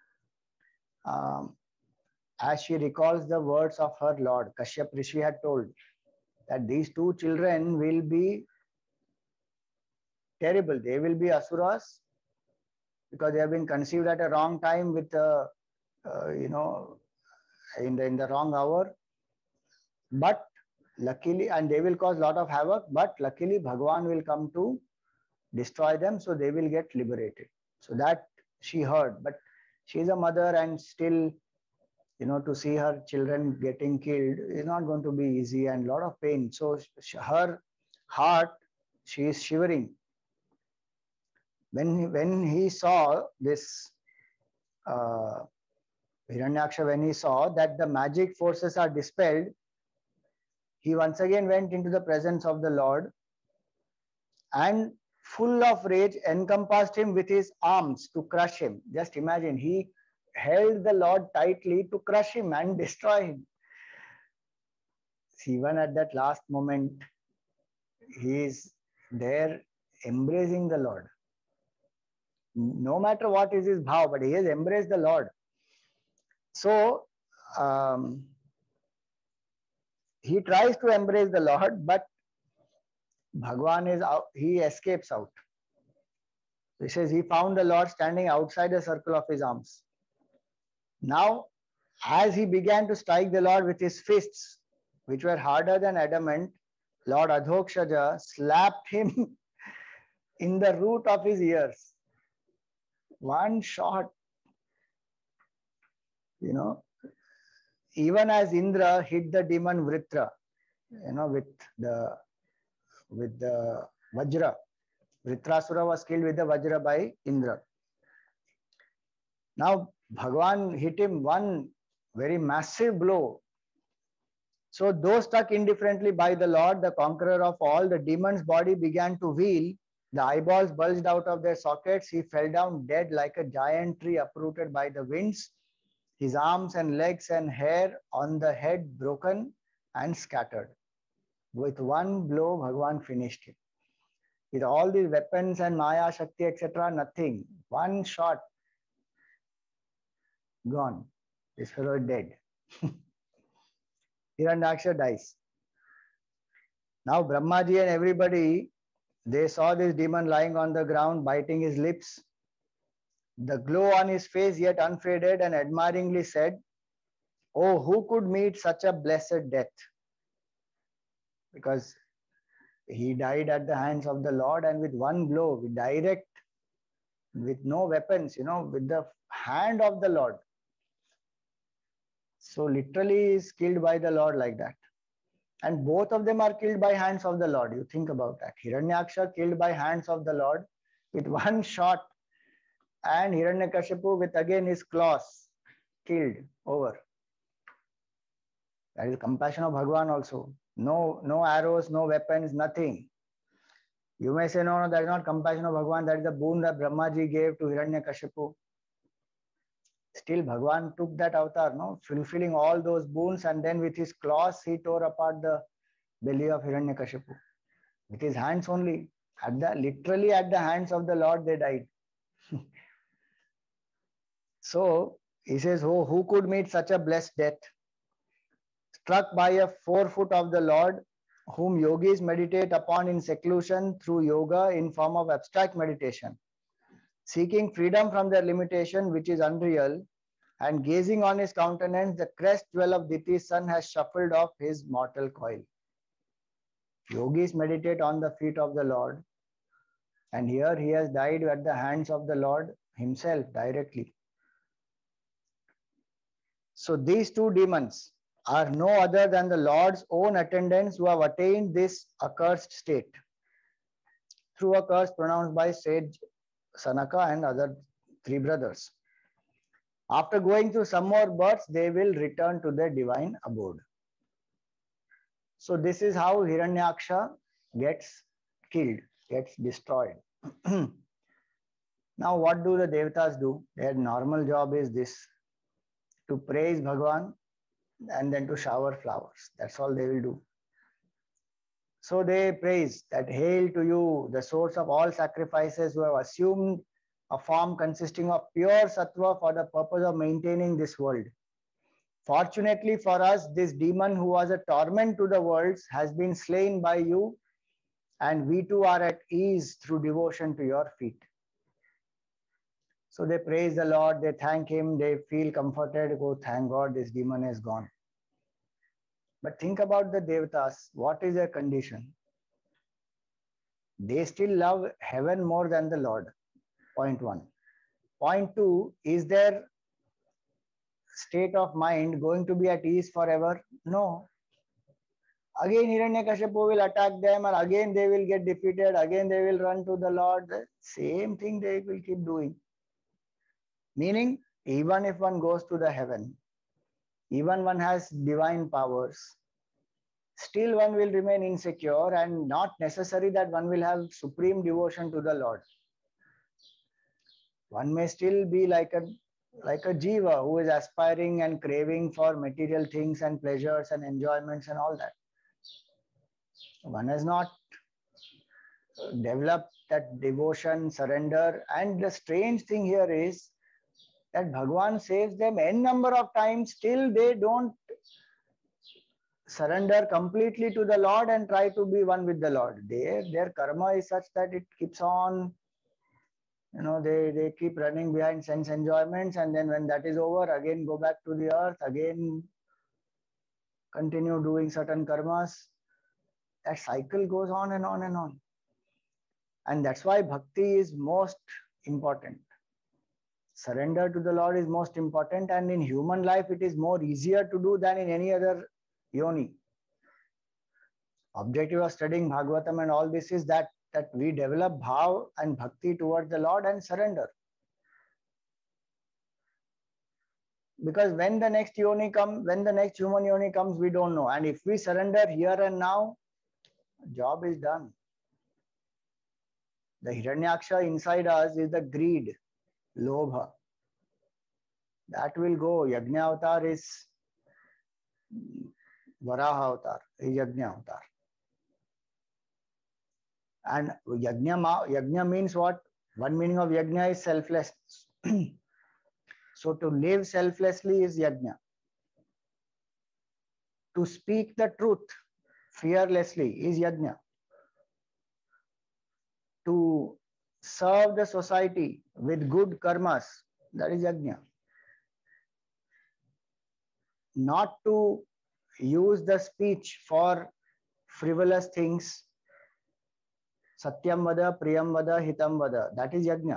As she recalls the words of her Lord, Kashyap Rishi had told that these two children will be terrible. They will be asuras because they have been conceived at a wrong time with in the wrong hour. But luckily, and they will cause a lot of havoc, but luckily Bhagwan will come to destroy them, so they will get liberated. So that she heard, but she is a mother and still to see her children getting killed is not going to be easy and a lot of pain. So her heart, she is shivering. When he saw this, Hiranyaksha, when he saw that the magic forces are dispelled, he once again went into the presence of the Lord and, full of rage, encompassed him with his arms to crush him. Just imagine, he held the Lord tightly to crush him and destroy him. Even at that last moment, he is there embracing the Lord. No matter what is his bhav, but he has embraced the Lord. So he tries to embrace the Lord, but Bhagwan is out, he escapes out. He says he found the Lord standing outside the circle of his arms. Now, as he began to strike the Lord with his fists, which were harder than adamant, Lord Adhokshaja slapped him in the root of his ears. One shot, even as Indra hit the demon Vritra, with the Vajra. Vritrasura was killed with the Vajra by Indra. Now, Bhagwan hit him one very massive blow. So, though struck indifferently by the Lord, the conqueror of all, the demon's body began to wheel. The eyeballs bulged out of their sockets. He fell down dead like a giant tree uprooted by the winds. His arms and legs and hair on the head broken and scattered. With one blow, Bhagwan finished him. With all these weapons and Maya, Shakti, etc., nothing. One shot, gone. This fellow is dead. Hiranyaksha dies. Now Brahmaji and everybody, they saw this demon lying on the ground, biting his lips. The glow on his face yet unfaded, and admiringly said, "Oh, who could meet such a blessed death?" Because he died at the hands of the Lord, and with one blow, with direct, with no weapons, with the hand of the Lord. So literally is killed by the Lord like that. And both of them are killed by hands of the Lord. You think about that. Hiranyaksha killed by hands of the Lord with one shot, and Hiranyakashipu with again his claws killed over. That is compassion of Bhagwan also. No arrows, no weapons, nothing. You may say, no, that is not compassion of Bhagwan. That is the boon that Brahmaji gave to Hiranyakashipu. Still, Bhagwan took that avatar, fulfilling all those boons, and then with his claws, he tore apart the belly of Hiranyakashipu. With his hands only. Literally at the hands of the Lord, they died. So, he says, "Oh, who could meet such a blessed death? Struck by a forefoot of the Lord, whom yogis meditate upon in seclusion through yoga in form of abstract meditation, seeking freedom from their limitation, which is unreal, and gazing on his countenance, the crest jewel of Diti's sun has shuffled off his mortal coil." Yogis meditate on the feet of the Lord, and here he has died at the hands of the Lord himself directly. So these two demons are no other than the Lord's own attendants who have attained this accursed state through a curse pronounced by sage Sanaka and other three brothers. After going through some more births, they will return to their divine abode. So this is how Hiranyaksha gets killed, gets destroyed. Now what do the Devatas do? Their normal job is this, to praise Bhagwan and then to shower flowers. That's all they will do. So they praise that, "Hail to you, the source of all sacrifices, who have assumed a form consisting of pure sattva for the purpose of maintaining this world. Fortunately for us, this demon who was a torment to the worlds has been slain by you, and we too are at ease through devotion to your feet." So they praise the Lord, they thank him, they feel comforted, "Oh, thank God, this demon is gone." But think about the Devatas. What is their condition? They still love heaven more than the Lord. Point one. Point two, is their state of mind going to be at ease forever? No. Again, Hiranyakashipu will attack them, and again they will get defeated. Again, they will run to the Lord. The same thing they will keep doing. Meaning, even if one goes to the heaven, even one has divine powers, still one will remain insecure, and not necessary that one will have supreme devotion to the Lord. One may still be like a jiva who is aspiring and craving for material things and pleasures and enjoyments and all that. One has not developed that devotion, surrender. And the strange thing here is that Bhagwan saves them n number of times, still they don't surrender completely to the Lord and try to be one with the Lord. Their karma is such that it keeps on, they keep running behind sense enjoyments, and then when that is over, again go back to the earth, again continue doing certain karmas. That cycle goes on and on and on. And that's why bhakti is most important. Surrender to the Lord is most important, and in human life it is more easier to do than in any other yoni. Objective of studying Bhagavatam and all this is that we develop bhav and bhakti towards the Lord and surrender. Because when the next human yoni comes, we don't know. And if we surrender here and now, job is done. The Hiranyaksha inside us is the greed, lobha. That will go. Yajna avatar is Varaha avatar, is Yajna avatar. And yajna means what? One meaning of yajna is selflessness. So to live selflessly is yajna. To speak the truth fearlessly is yajna. To serve the society with good karmas, that is yajna. Not to use the speech for frivolous things, satyam vada, priyam vada, hitam vada, that is yajna.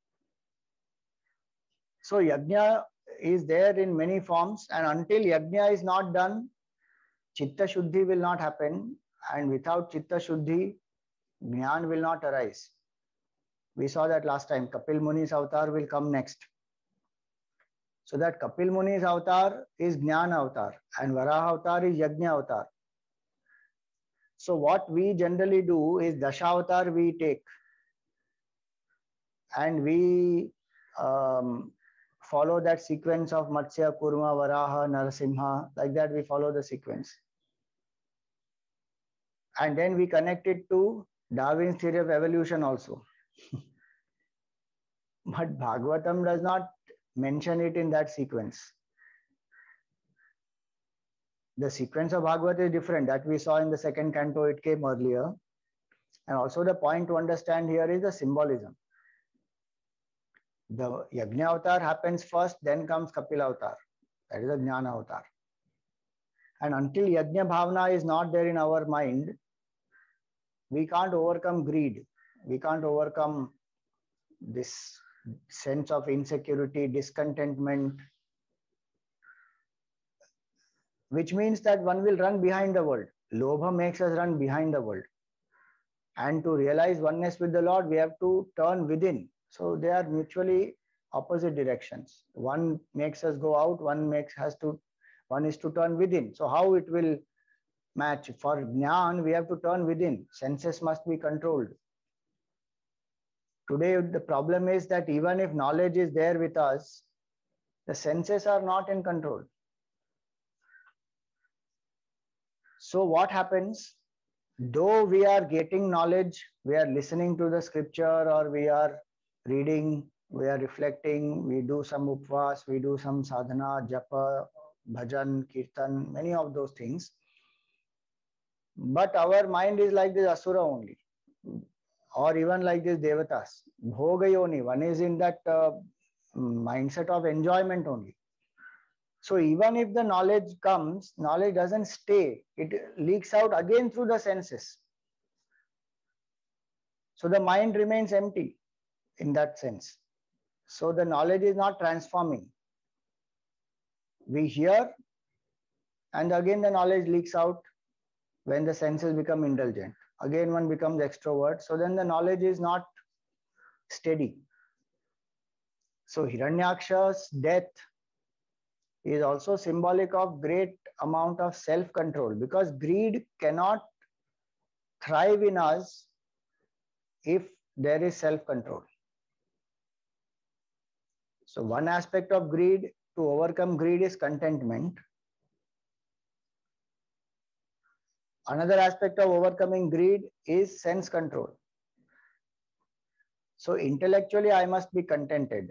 So yajna is there in many forms, and until yajna is not done, chitta shuddhi will not happen, and without chitta shuddhi, jnana will not arise. We saw that last time. Kapil Muni's avatar will come next. So that Kapil Muni's avatar is Jnana avatar and Varaha avatar is Yajna avatar. So what we generally do is Dashavatar we take and we follow that sequence of Matsya, Kurma, Varaha, Narasimha. Like that we follow the sequence. And then we connect it to Darwin's theory of evolution also. But Bhagavatam does not mention it in that sequence. The sequence of Bhagavad is different. That we saw in the second canto, it came earlier. And also the point to understand here is the symbolism. The Yajna avatar happens first, then comes Kapila avatar. That is the Jnana avatar. And until Yajna Bhavana is not there in our mind, we can't overcome greed. We can't overcome this sense of insecurity, discontentment, which means that one will run behind the world. Lobha makes us run behind the world. And to realize oneness with the Lord, we have to turn within. So they are mutually opposite directions. One makes us go out, one is to turn within. So how it will match? For Jnana, we have to turn within. Senses must be controlled. Today, the problem is that even if knowledge is there with us, the senses are not in control. So what happens? Though we are getting knowledge, we are listening to the scripture, or we are reading, we are reflecting, we do some upvas, we do some sadhana, japa, bhajan, kirtan, many of those things. But our mind is like this asura only. Or even like this devatas, bhoga yoni, one is in that mindset of enjoyment only. So even if the knowledge comes, knowledge doesn't stay. It leaks out again through the senses. So the mind remains empty in that sense. So the knowledge is not transforming. We hear, and again the knowledge leaks out when the senses become indulgent. Again one becomes extrovert, so then the knowledge is not steady. So Hiranyaksha's death is also symbolic of great amount of self-control, because greed cannot thrive in us if there is self-control. So one aspect of greed, to overcome greed, is contentment. Another aspect of overcoming greed is sense control. So intellectually I must be contented,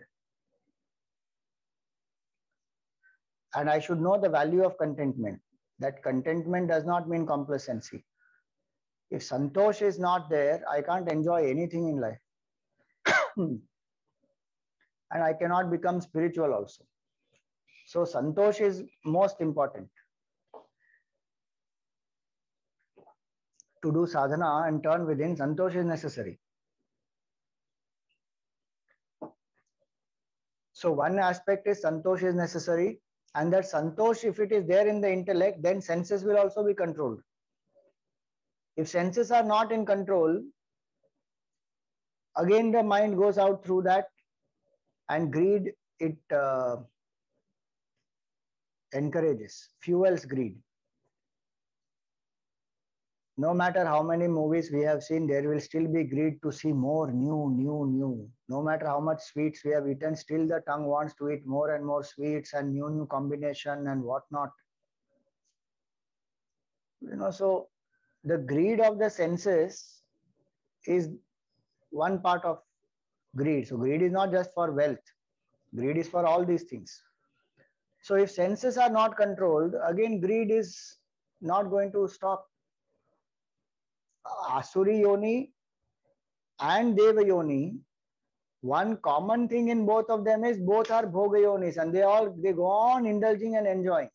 and I should know the value of contentment. That contentment does not mean complacency. If santosh is not there, I can't enjoy anything in life. And I cannot become spiritual also. So santosh is most important. To do sadhana and turn within, santosh is necessary. So one aspect is santosh is necessary, and that santosh, if it is there in the intellect, then senses will also be controlled. If senses are not in control, again the mind goes out through that, and greed, it encourages, fuels greed. No matter how many movies we have seen, there will still be greed to see more, new. No matter how much sweets we have eaten, still the tongue wants to eat more and more sweets and new combination and whatnot. So the greed of the senses is one part of greed. So greed is not just for wealth. Greed is for all these things. So if senses are not controlled, again greed is not going to stop. Asuri Yoni and Deva Yoni, one common thing in both of them is both are Bhoga Yonis, and they go on indulging and enjoying.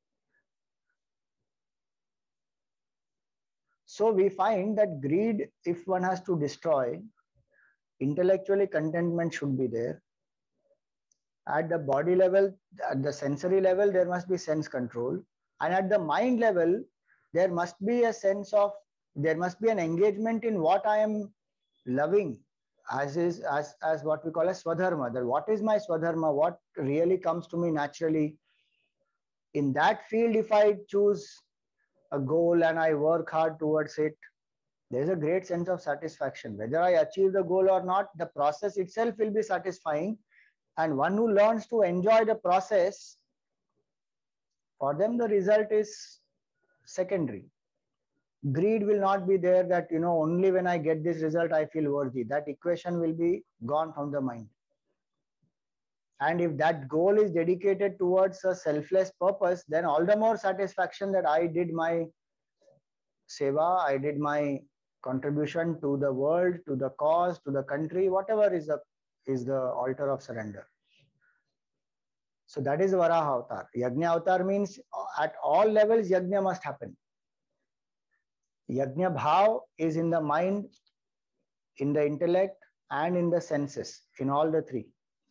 So we find that greed, if one has to destroy, intellectually contentment should be there. At the body level, at the sensory level, there must be sense control. And at the mind level, there must be a sense of, there must be an engagement in what I am loving, as what we call as swadharma. That what is my swadharma, what really comes to me naturally. In that field, if I choose a goal and I work hard towards it, there's a great sense of satisfaction. Whether I achieve the goal or not, the process itself will be satisfying. And one who learns to enjoy the process, for them the result is secondary. Greed will not be there, that only when I get this result I feel worthy. That equation will be gone from the mind. And if that goal is dedicated towards a selfless purpose, then all the more satisfaction that I did my seva, I did my contribution to the world, to the cause, to the country, whatever is the altar of surrender. So that is Varaha Avatar. Yajna Avatar means at all levels Yajna must happen. Yajna Bhav is in the mind, in the intellect, and in the senses, in all the three.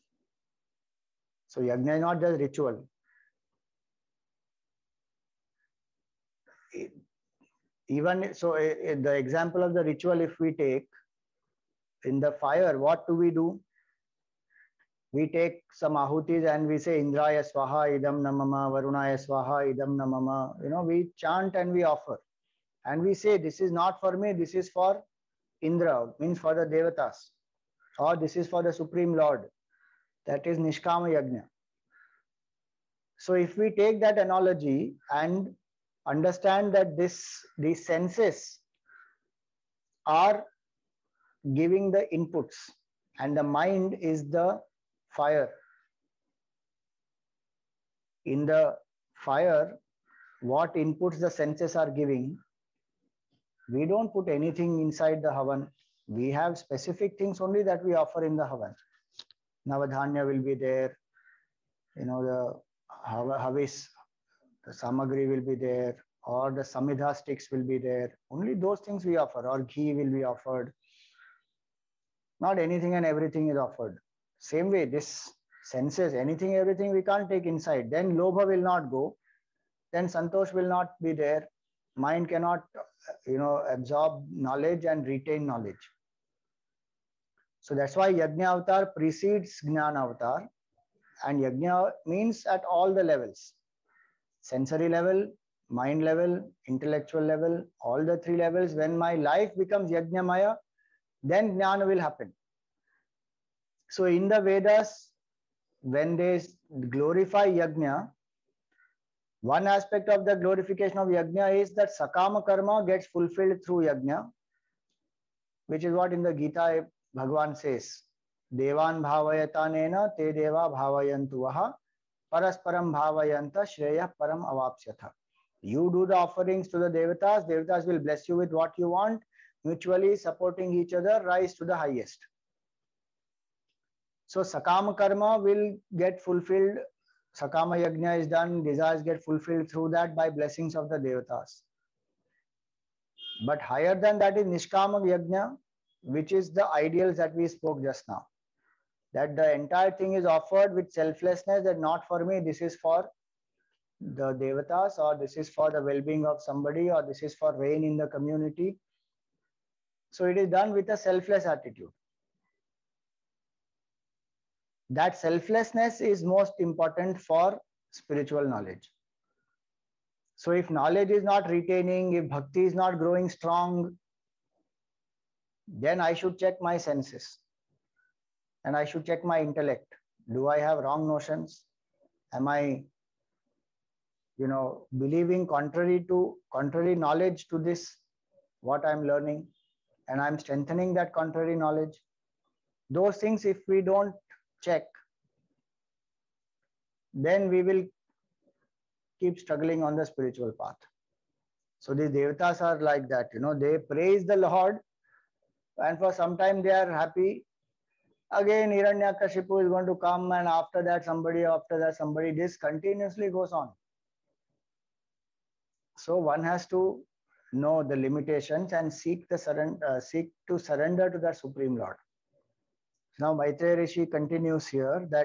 So Yajna is not just ritual. Even so, the example of the ritual, if we take, in the fire, what do? We take some ahutis and we say Indraya Swaha Idam Namama, Varunaya Swaha Idam Namama. We chant and we offer. And we say, this is not for me, this is for Indra, means for the Devatas. Or this is for the Supreme Lord. That is Nishkama Yajna. So if we take that analogy and understand that these senses are giving the inputs and the mind is the fire. In the fire, what inputs the senses are giving, we don't put anything inside the Havan. We have specific things only that we offer in the Havan. Navadhanya will be there, the Havis, the Samagri will be there, or the Samidha sticks will be there. Only those things we offer, or ghee will be offered. Not anything and everything is offered. Same way, this senses, anything, everything we can't take inside. Then lobha will not go. Then santosh will not be there. Mind cannot, absorb knowledge and retain knowledge. So that's why Yajna Avatar precedes Jnana Avatar. And Yajna means at all the levels. Sensory level, mind level, intellectual level, all the three levels. When my life becomes Yajnamaya, then Jnana will happen. So in the Vedas, when they glorify Yajna, one aspect of the glorification of Yajna is that Sakama Karma gets fulfilled through Yajna, which is what in the Gita Bhagavan says. Devan bhavayatanena te deva bhavayantu vaha parasparam bhavayanta shreya param avapsyatha. You do the offerings to the devatas, devatas will bless you with what you want, mutually supporting each other, rise to the highest. So Sakama Karma will get fulfilled. Sakama Yajna is done, desires get fulfilled through that by blessings of the devatas. But higher than that is Nishkama Yajna, which is the ideals that we spoke just now. That the entire thing is offered with selflessness, that not for me, this is for the devatas, or this is for the well-being of somebody, or this is for rain in the community. So it is done with a selfless attitude. That selflessness is most important for spiritual knowledge. So if knowledge is not retaining, if bhakti is not growing strong, then I should check my senses and I should check my intellect. Do I have wrong notions? Am I, believing contrary knowledge to this, what I'm learning, and I'm strengthening that contrary knowledge? Those things, if we don't check, then we will keep struggling on the spiritual path. So the devatas are like that, they praise the Lord, and for some time they are happy. Again, Hiranyakashipu is going to come, and after that somebody, this continuously goes on. So one has to know the limitations and seek to surrender to the Supreme Lord. Now Maitreya Rishi continues here that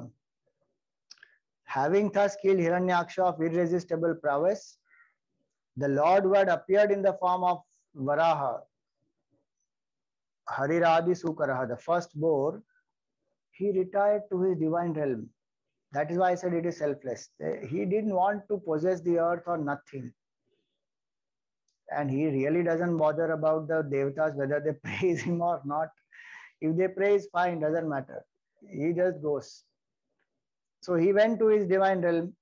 having thus killed Hiranyaksha of irresistible prowess, the Lord who had appeared in the form of Varaha, Hariradi Sukaraha, the first boar, he retired to his divine realm. That is why I said it is selfless. He didn't want to possess the earth or nothing. And he really doesn't bother about the devatas, whether they praise him or not. If they praise, fine, doesn't matter. He just goes. So he went to his divine realm,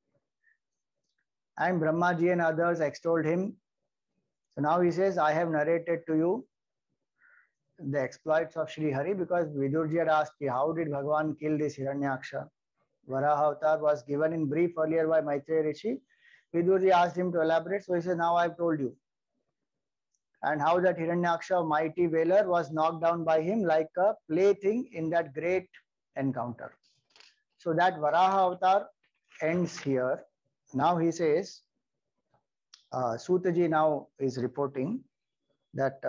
and Brahmaji and others extolled him. So now he says, I have narrated to you the exploits of Sri Hari, because Vidurji had asked, how did Bhagavan kill this Hiranyaksha? Varaha Avatar was given in brief earlier by Maitreya Rishi. Vidurji asked him to elaborate, so he says, now I've told you. And how that Hiranyaksha, mighty valour, was knocked down by him like a plaything in that great encounter. So that Varaha Avatar ends here. Now he says, Sutaji now is reporting that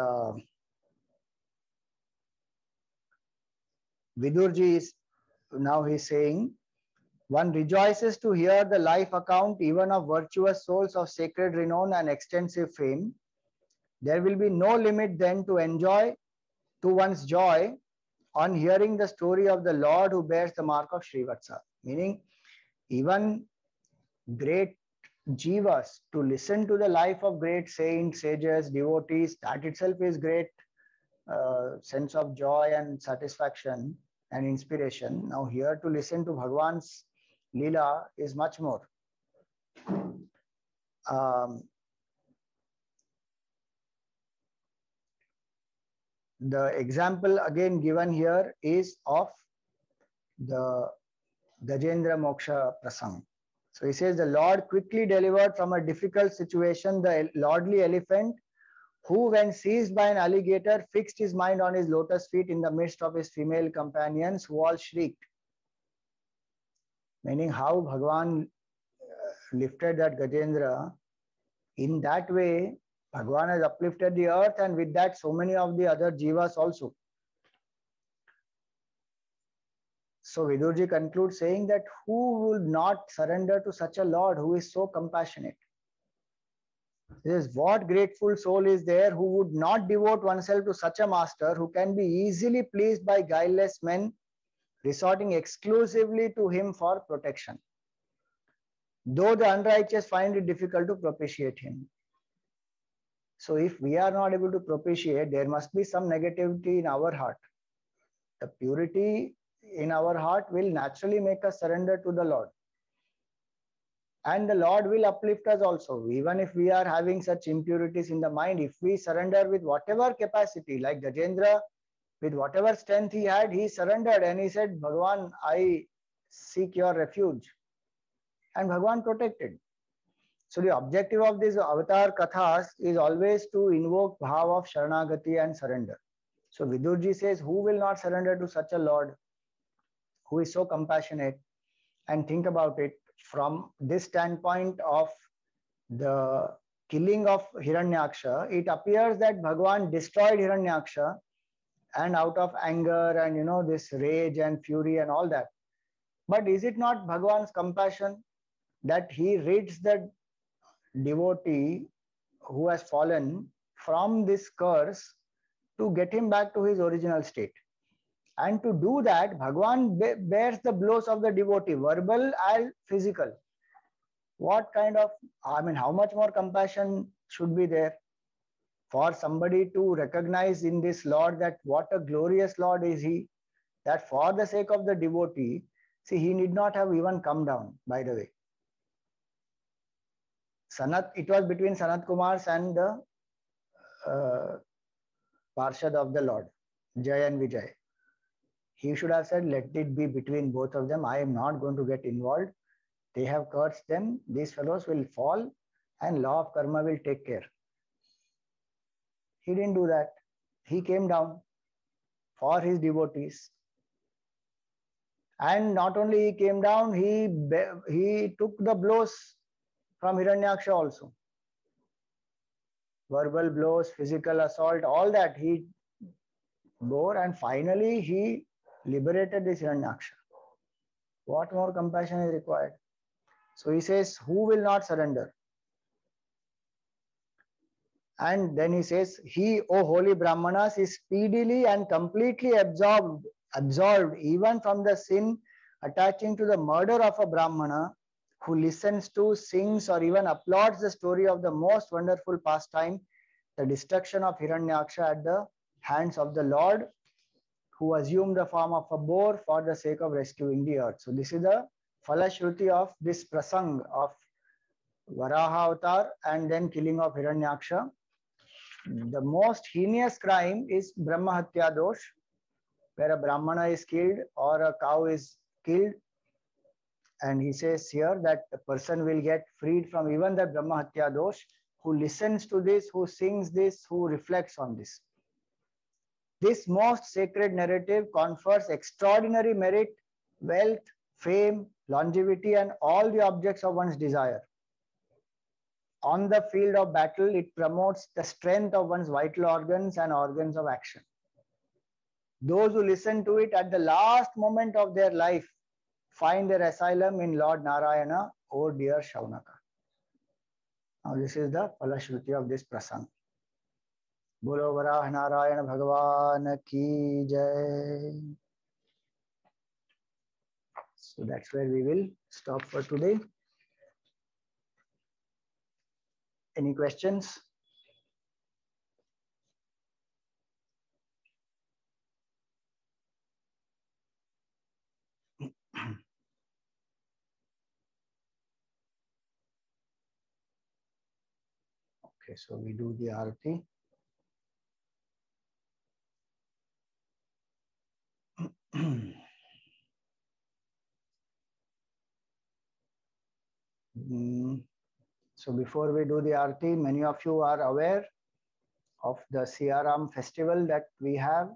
Vidurji is now he's saying, one rejoices to hear the life account even of virtuous souls of sacred renown and extensive fame. There will be no limit then to one's joy on hearing the story of the Lord who bears the mark of Srivatsa. Meaning, even great jivas, to listen to the life of great saints, sages, devotees, that itself is great sense of joy and satisfaction and inspiration. Now here to listen to Bhagwan's Leela is much more. The example again given here is of the Gajendra Moksha Prasang. So he says, the Lord quickly delivered from a difficult situation the lordly elephant, who when seized by an alligator fixed his mind on his lotus feet in the midst of his female companions, who all shrieked. Meaning how Bhagavan lifted that Gajendra. In that way, Bhagavan has uplifted the earth, and with that so many of the other jivas also. So Vidurji concludes saying that who would not surrender to such a Lord who is so compassionate? Yes, what grateful soul is there who would not devote oneself to such a master who can be easily pleased by guileless men resorting exclusively to him for protection, though the unrighteous find it difficult to propitiate him. So if we are not able to propitiate, there must be some negativity in our heart. The purity in our heart will naturally make us surrender to the Lord. And the Lord will uplift us also. Even if we are having such impurities in the mind, if we surrender with whatever capacity, like Gajendra, with whatever strength he had, he surrendered and he said, Bhagavan, I seek your refuge. And Bhagavan protected. So the objective of these avatar kathas is always to invoke bhava of sharanagati and surrender. So Vidurji says, who will not surrender to such a Lord who is so compassionate? And think about it from this standpoint of the killing of Hiranyaksha, it appears that Bhagavan destroyed Hiranyaksha and out of anger and this rage and fury and all that. But is it not Bhagavan's compassion that he rids the devotee who has fallen from this curse to get him back to his original state? And to do that, Bhagavan bears the blows of the devotee, verbal and physical. What kind of, how much more compassion should be there for somebody to recognize in this Lord that what a glorious Lord is he, that for the sake of the devotee, see, he need not have even come down, by the way. It was between Sanat Kumars and the Parshad of the Lord, Jay and Vijay. He should have said, let it be between both of them. I am not going to get involved. They have cursed them. These fellows will fall and law of karma will take care. He didn't do that. He came down for his devotees. And not only he came down, he took the blows from Hiranyaksha also. Verbal blows, physical assault, all that he bore, and finally he liberated this Hiranyaksha. What more compassion is required? So he says, who will not surrender? And then he says, he, O holy Brahmanas, is speedily and completely absolved even from the sin attaching to the murder of a Brahmana who listens to, sings, or even applauds the story of the most wonderful pastime, the destruction of Hiranyaksha at the hands of the Lord, who assumed the form of a boar for the sake of rescuing the earth. So this is the Falashruti of this prasang of Varaha avatar and then killing of Hiranyaksha. The most heinous crime is Brahma Hatya Dosh, where a Brahmana is killed or a cow is killed. And he says here that the person will get freed from even the Brahma Hatya Dosh who listens to this, who sings this, who reflects on this. This most sacred narrative confers extraordinary merit, wealth, fame, longevity, and all the objects of one's desire. On the field of battle, it promotes the strength of one's vital organs and organs of action. Those who listen to it at the last moment of their life find their asylum in Lord Narayana, oh dear Shaunaka. Now this is the Falashruti of this prasang. Bolo Varah Narayana Bhagavan ki jai. So that's where we will stop for today. Any questions? Okay, so we do the Arati. So before we do the Arati, many of you are aware of the Siaram festival that we have.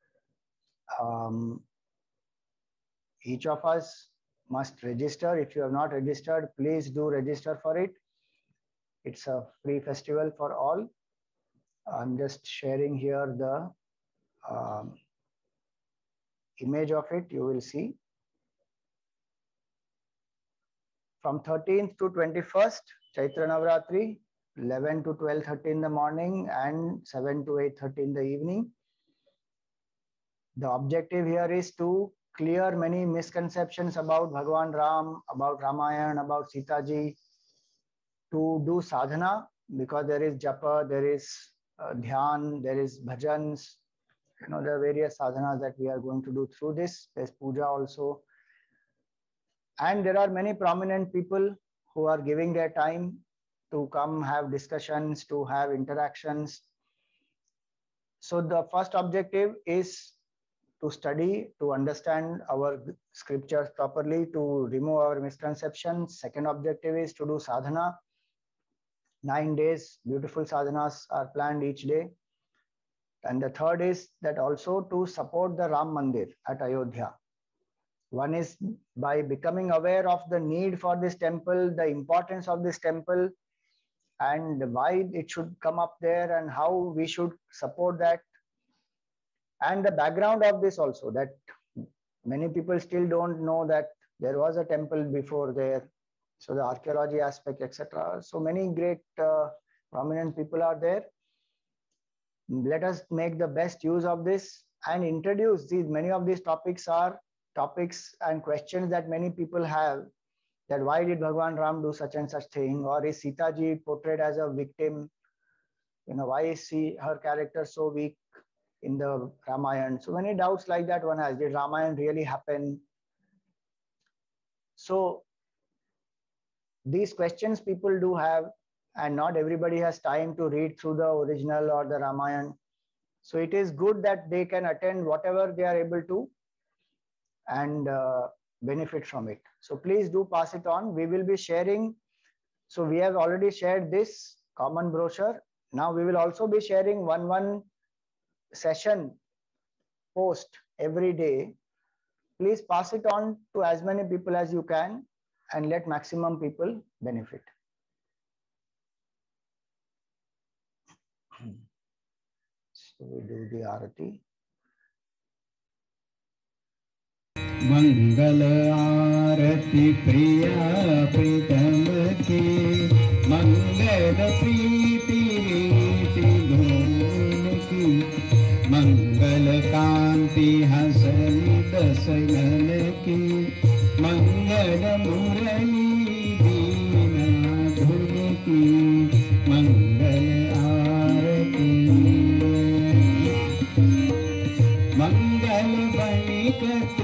Each of us must register. If you have not registered, please do register for it. It's a free festival for all. I'm just sharing here the image of it. You will see from 13th to 21st, Chaitra Navratri, 11 to 12:30 in the morning and 7 to 8:30 in the evening. The objective here is to clear many misconceptions about Bhagwan Ram, about Ramayana, about Sita Ji, to do sadhana, because there is japa, there is dhyan, there is bhajans, there are various sadhanas that we are going to do through this. There's puja also. And there are many prominent people who are giving their time to come have discussions, to have interactions. So the first objective is to study, to understand our scriptures properly, to remove our misconceptions. Second objective is to do sadhana. 9 days, beautiful sadhanas are planned each day. And the third is that also to support the Ram Mandir at Ayodhya. One is by becoming aware of the need for this temple, the importance of this temple, and why it should come up there and how we should support that. And the background of this also, that many people still don't know that there was a temple before there. So the archaeology aspect, etc. So many great prominent people are there. Let us make the best use of this and introduce these. Many of these topics are topics and questions that many people have, that why did Bhagwan Ram do such and such thing, or is Sita Ji portrayed as a victim? Why is her character so weak in the Ramayana? So many doubts like that one has. Did Ramayana really happen? So these questions people do have, and not everybody has time to read through the original or the Ramayana. So it is good that they can attend whatever they are able to and benefit from it. So please do pass it on. We will be sharing. So we have already shared this common brochure. Now we will also be sharing one session post every day. Please pass it on to as many people as you can and let maximum people benefit. So we do the Arati. मंगल आरती प्रिया प्रीतम की, मंगल प्रीति रीति धूम की, मंगल कांति हसनी दसगन की, मंगल मुरली दीना धुन की, मंगल आरती। मंगल बणिक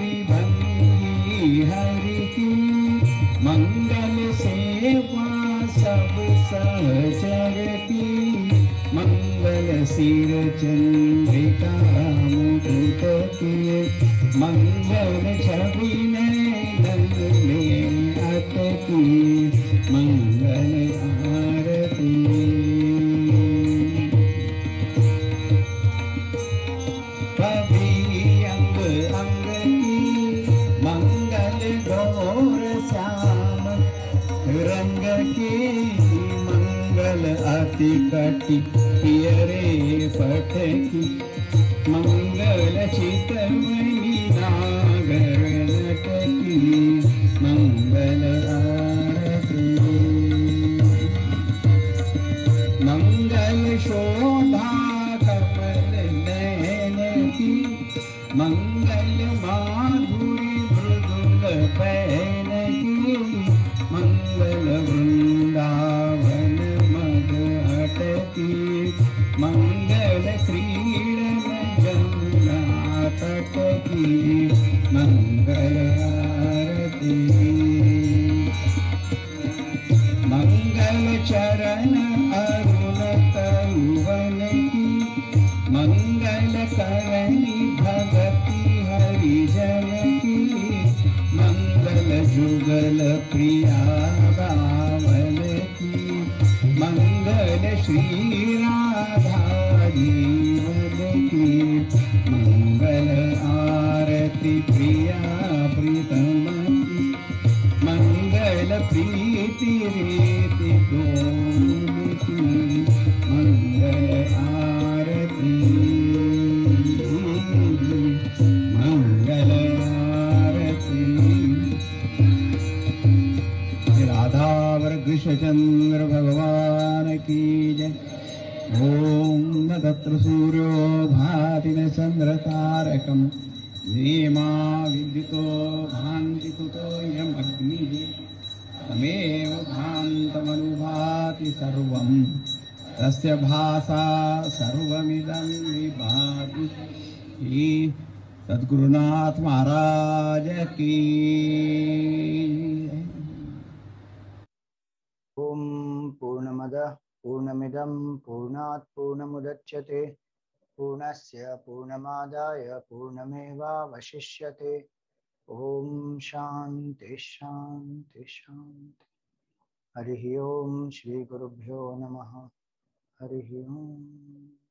हरि की, मंगल सेवा सब सहचर की, मंगल सिर चंद्रिका मुकुट की, मंगल छवि नयन में अटकी, मंगल आरती। रंग की मंगल अति कटी पियरे पट की, मंगल चितमणि नागर नट की, मंगल आरती। मंगल शोभा कमल नयन की, मंगल माधुरी मृदुल पैन की, मंगल वृंदावन मद अटकी, मंगल क्रीडन जमुना तट की, मंगल आरती। मंगल चरण अरुण तरुवन की, मंगल करणी भगति हरिजन की, मंगल जुगल प्रिया बावन की, मंगल श्री राधा जीवन की, मंगल आरती प्रिया प्रीतम की, मंगल प्रीति रीति गोविंद की, मंगल आरती। मंगल आरती। रामचंद्र भगवान की जय। ओम न तत्र सूर्यो भाति न चंद्र तारकम् नेमा विद्युतो भान्ति कुतोऽयम् अग्निः तमेव भान्तमनुभाति सर्वम् तस्य भासा सर्वमिदं विभाति। सद्गुरुनाथ महाराज की। ओम पूर्णमदः पूर्णमिदं पूर्णात् पूर्णमुदच्यते पूर्णस्य पूर्णमादाय पूर्णमेवावशिष्यते। ओम शांति शांति शांति। हरि ओम श्री गुरुभ्यो नमः। हरि ओम।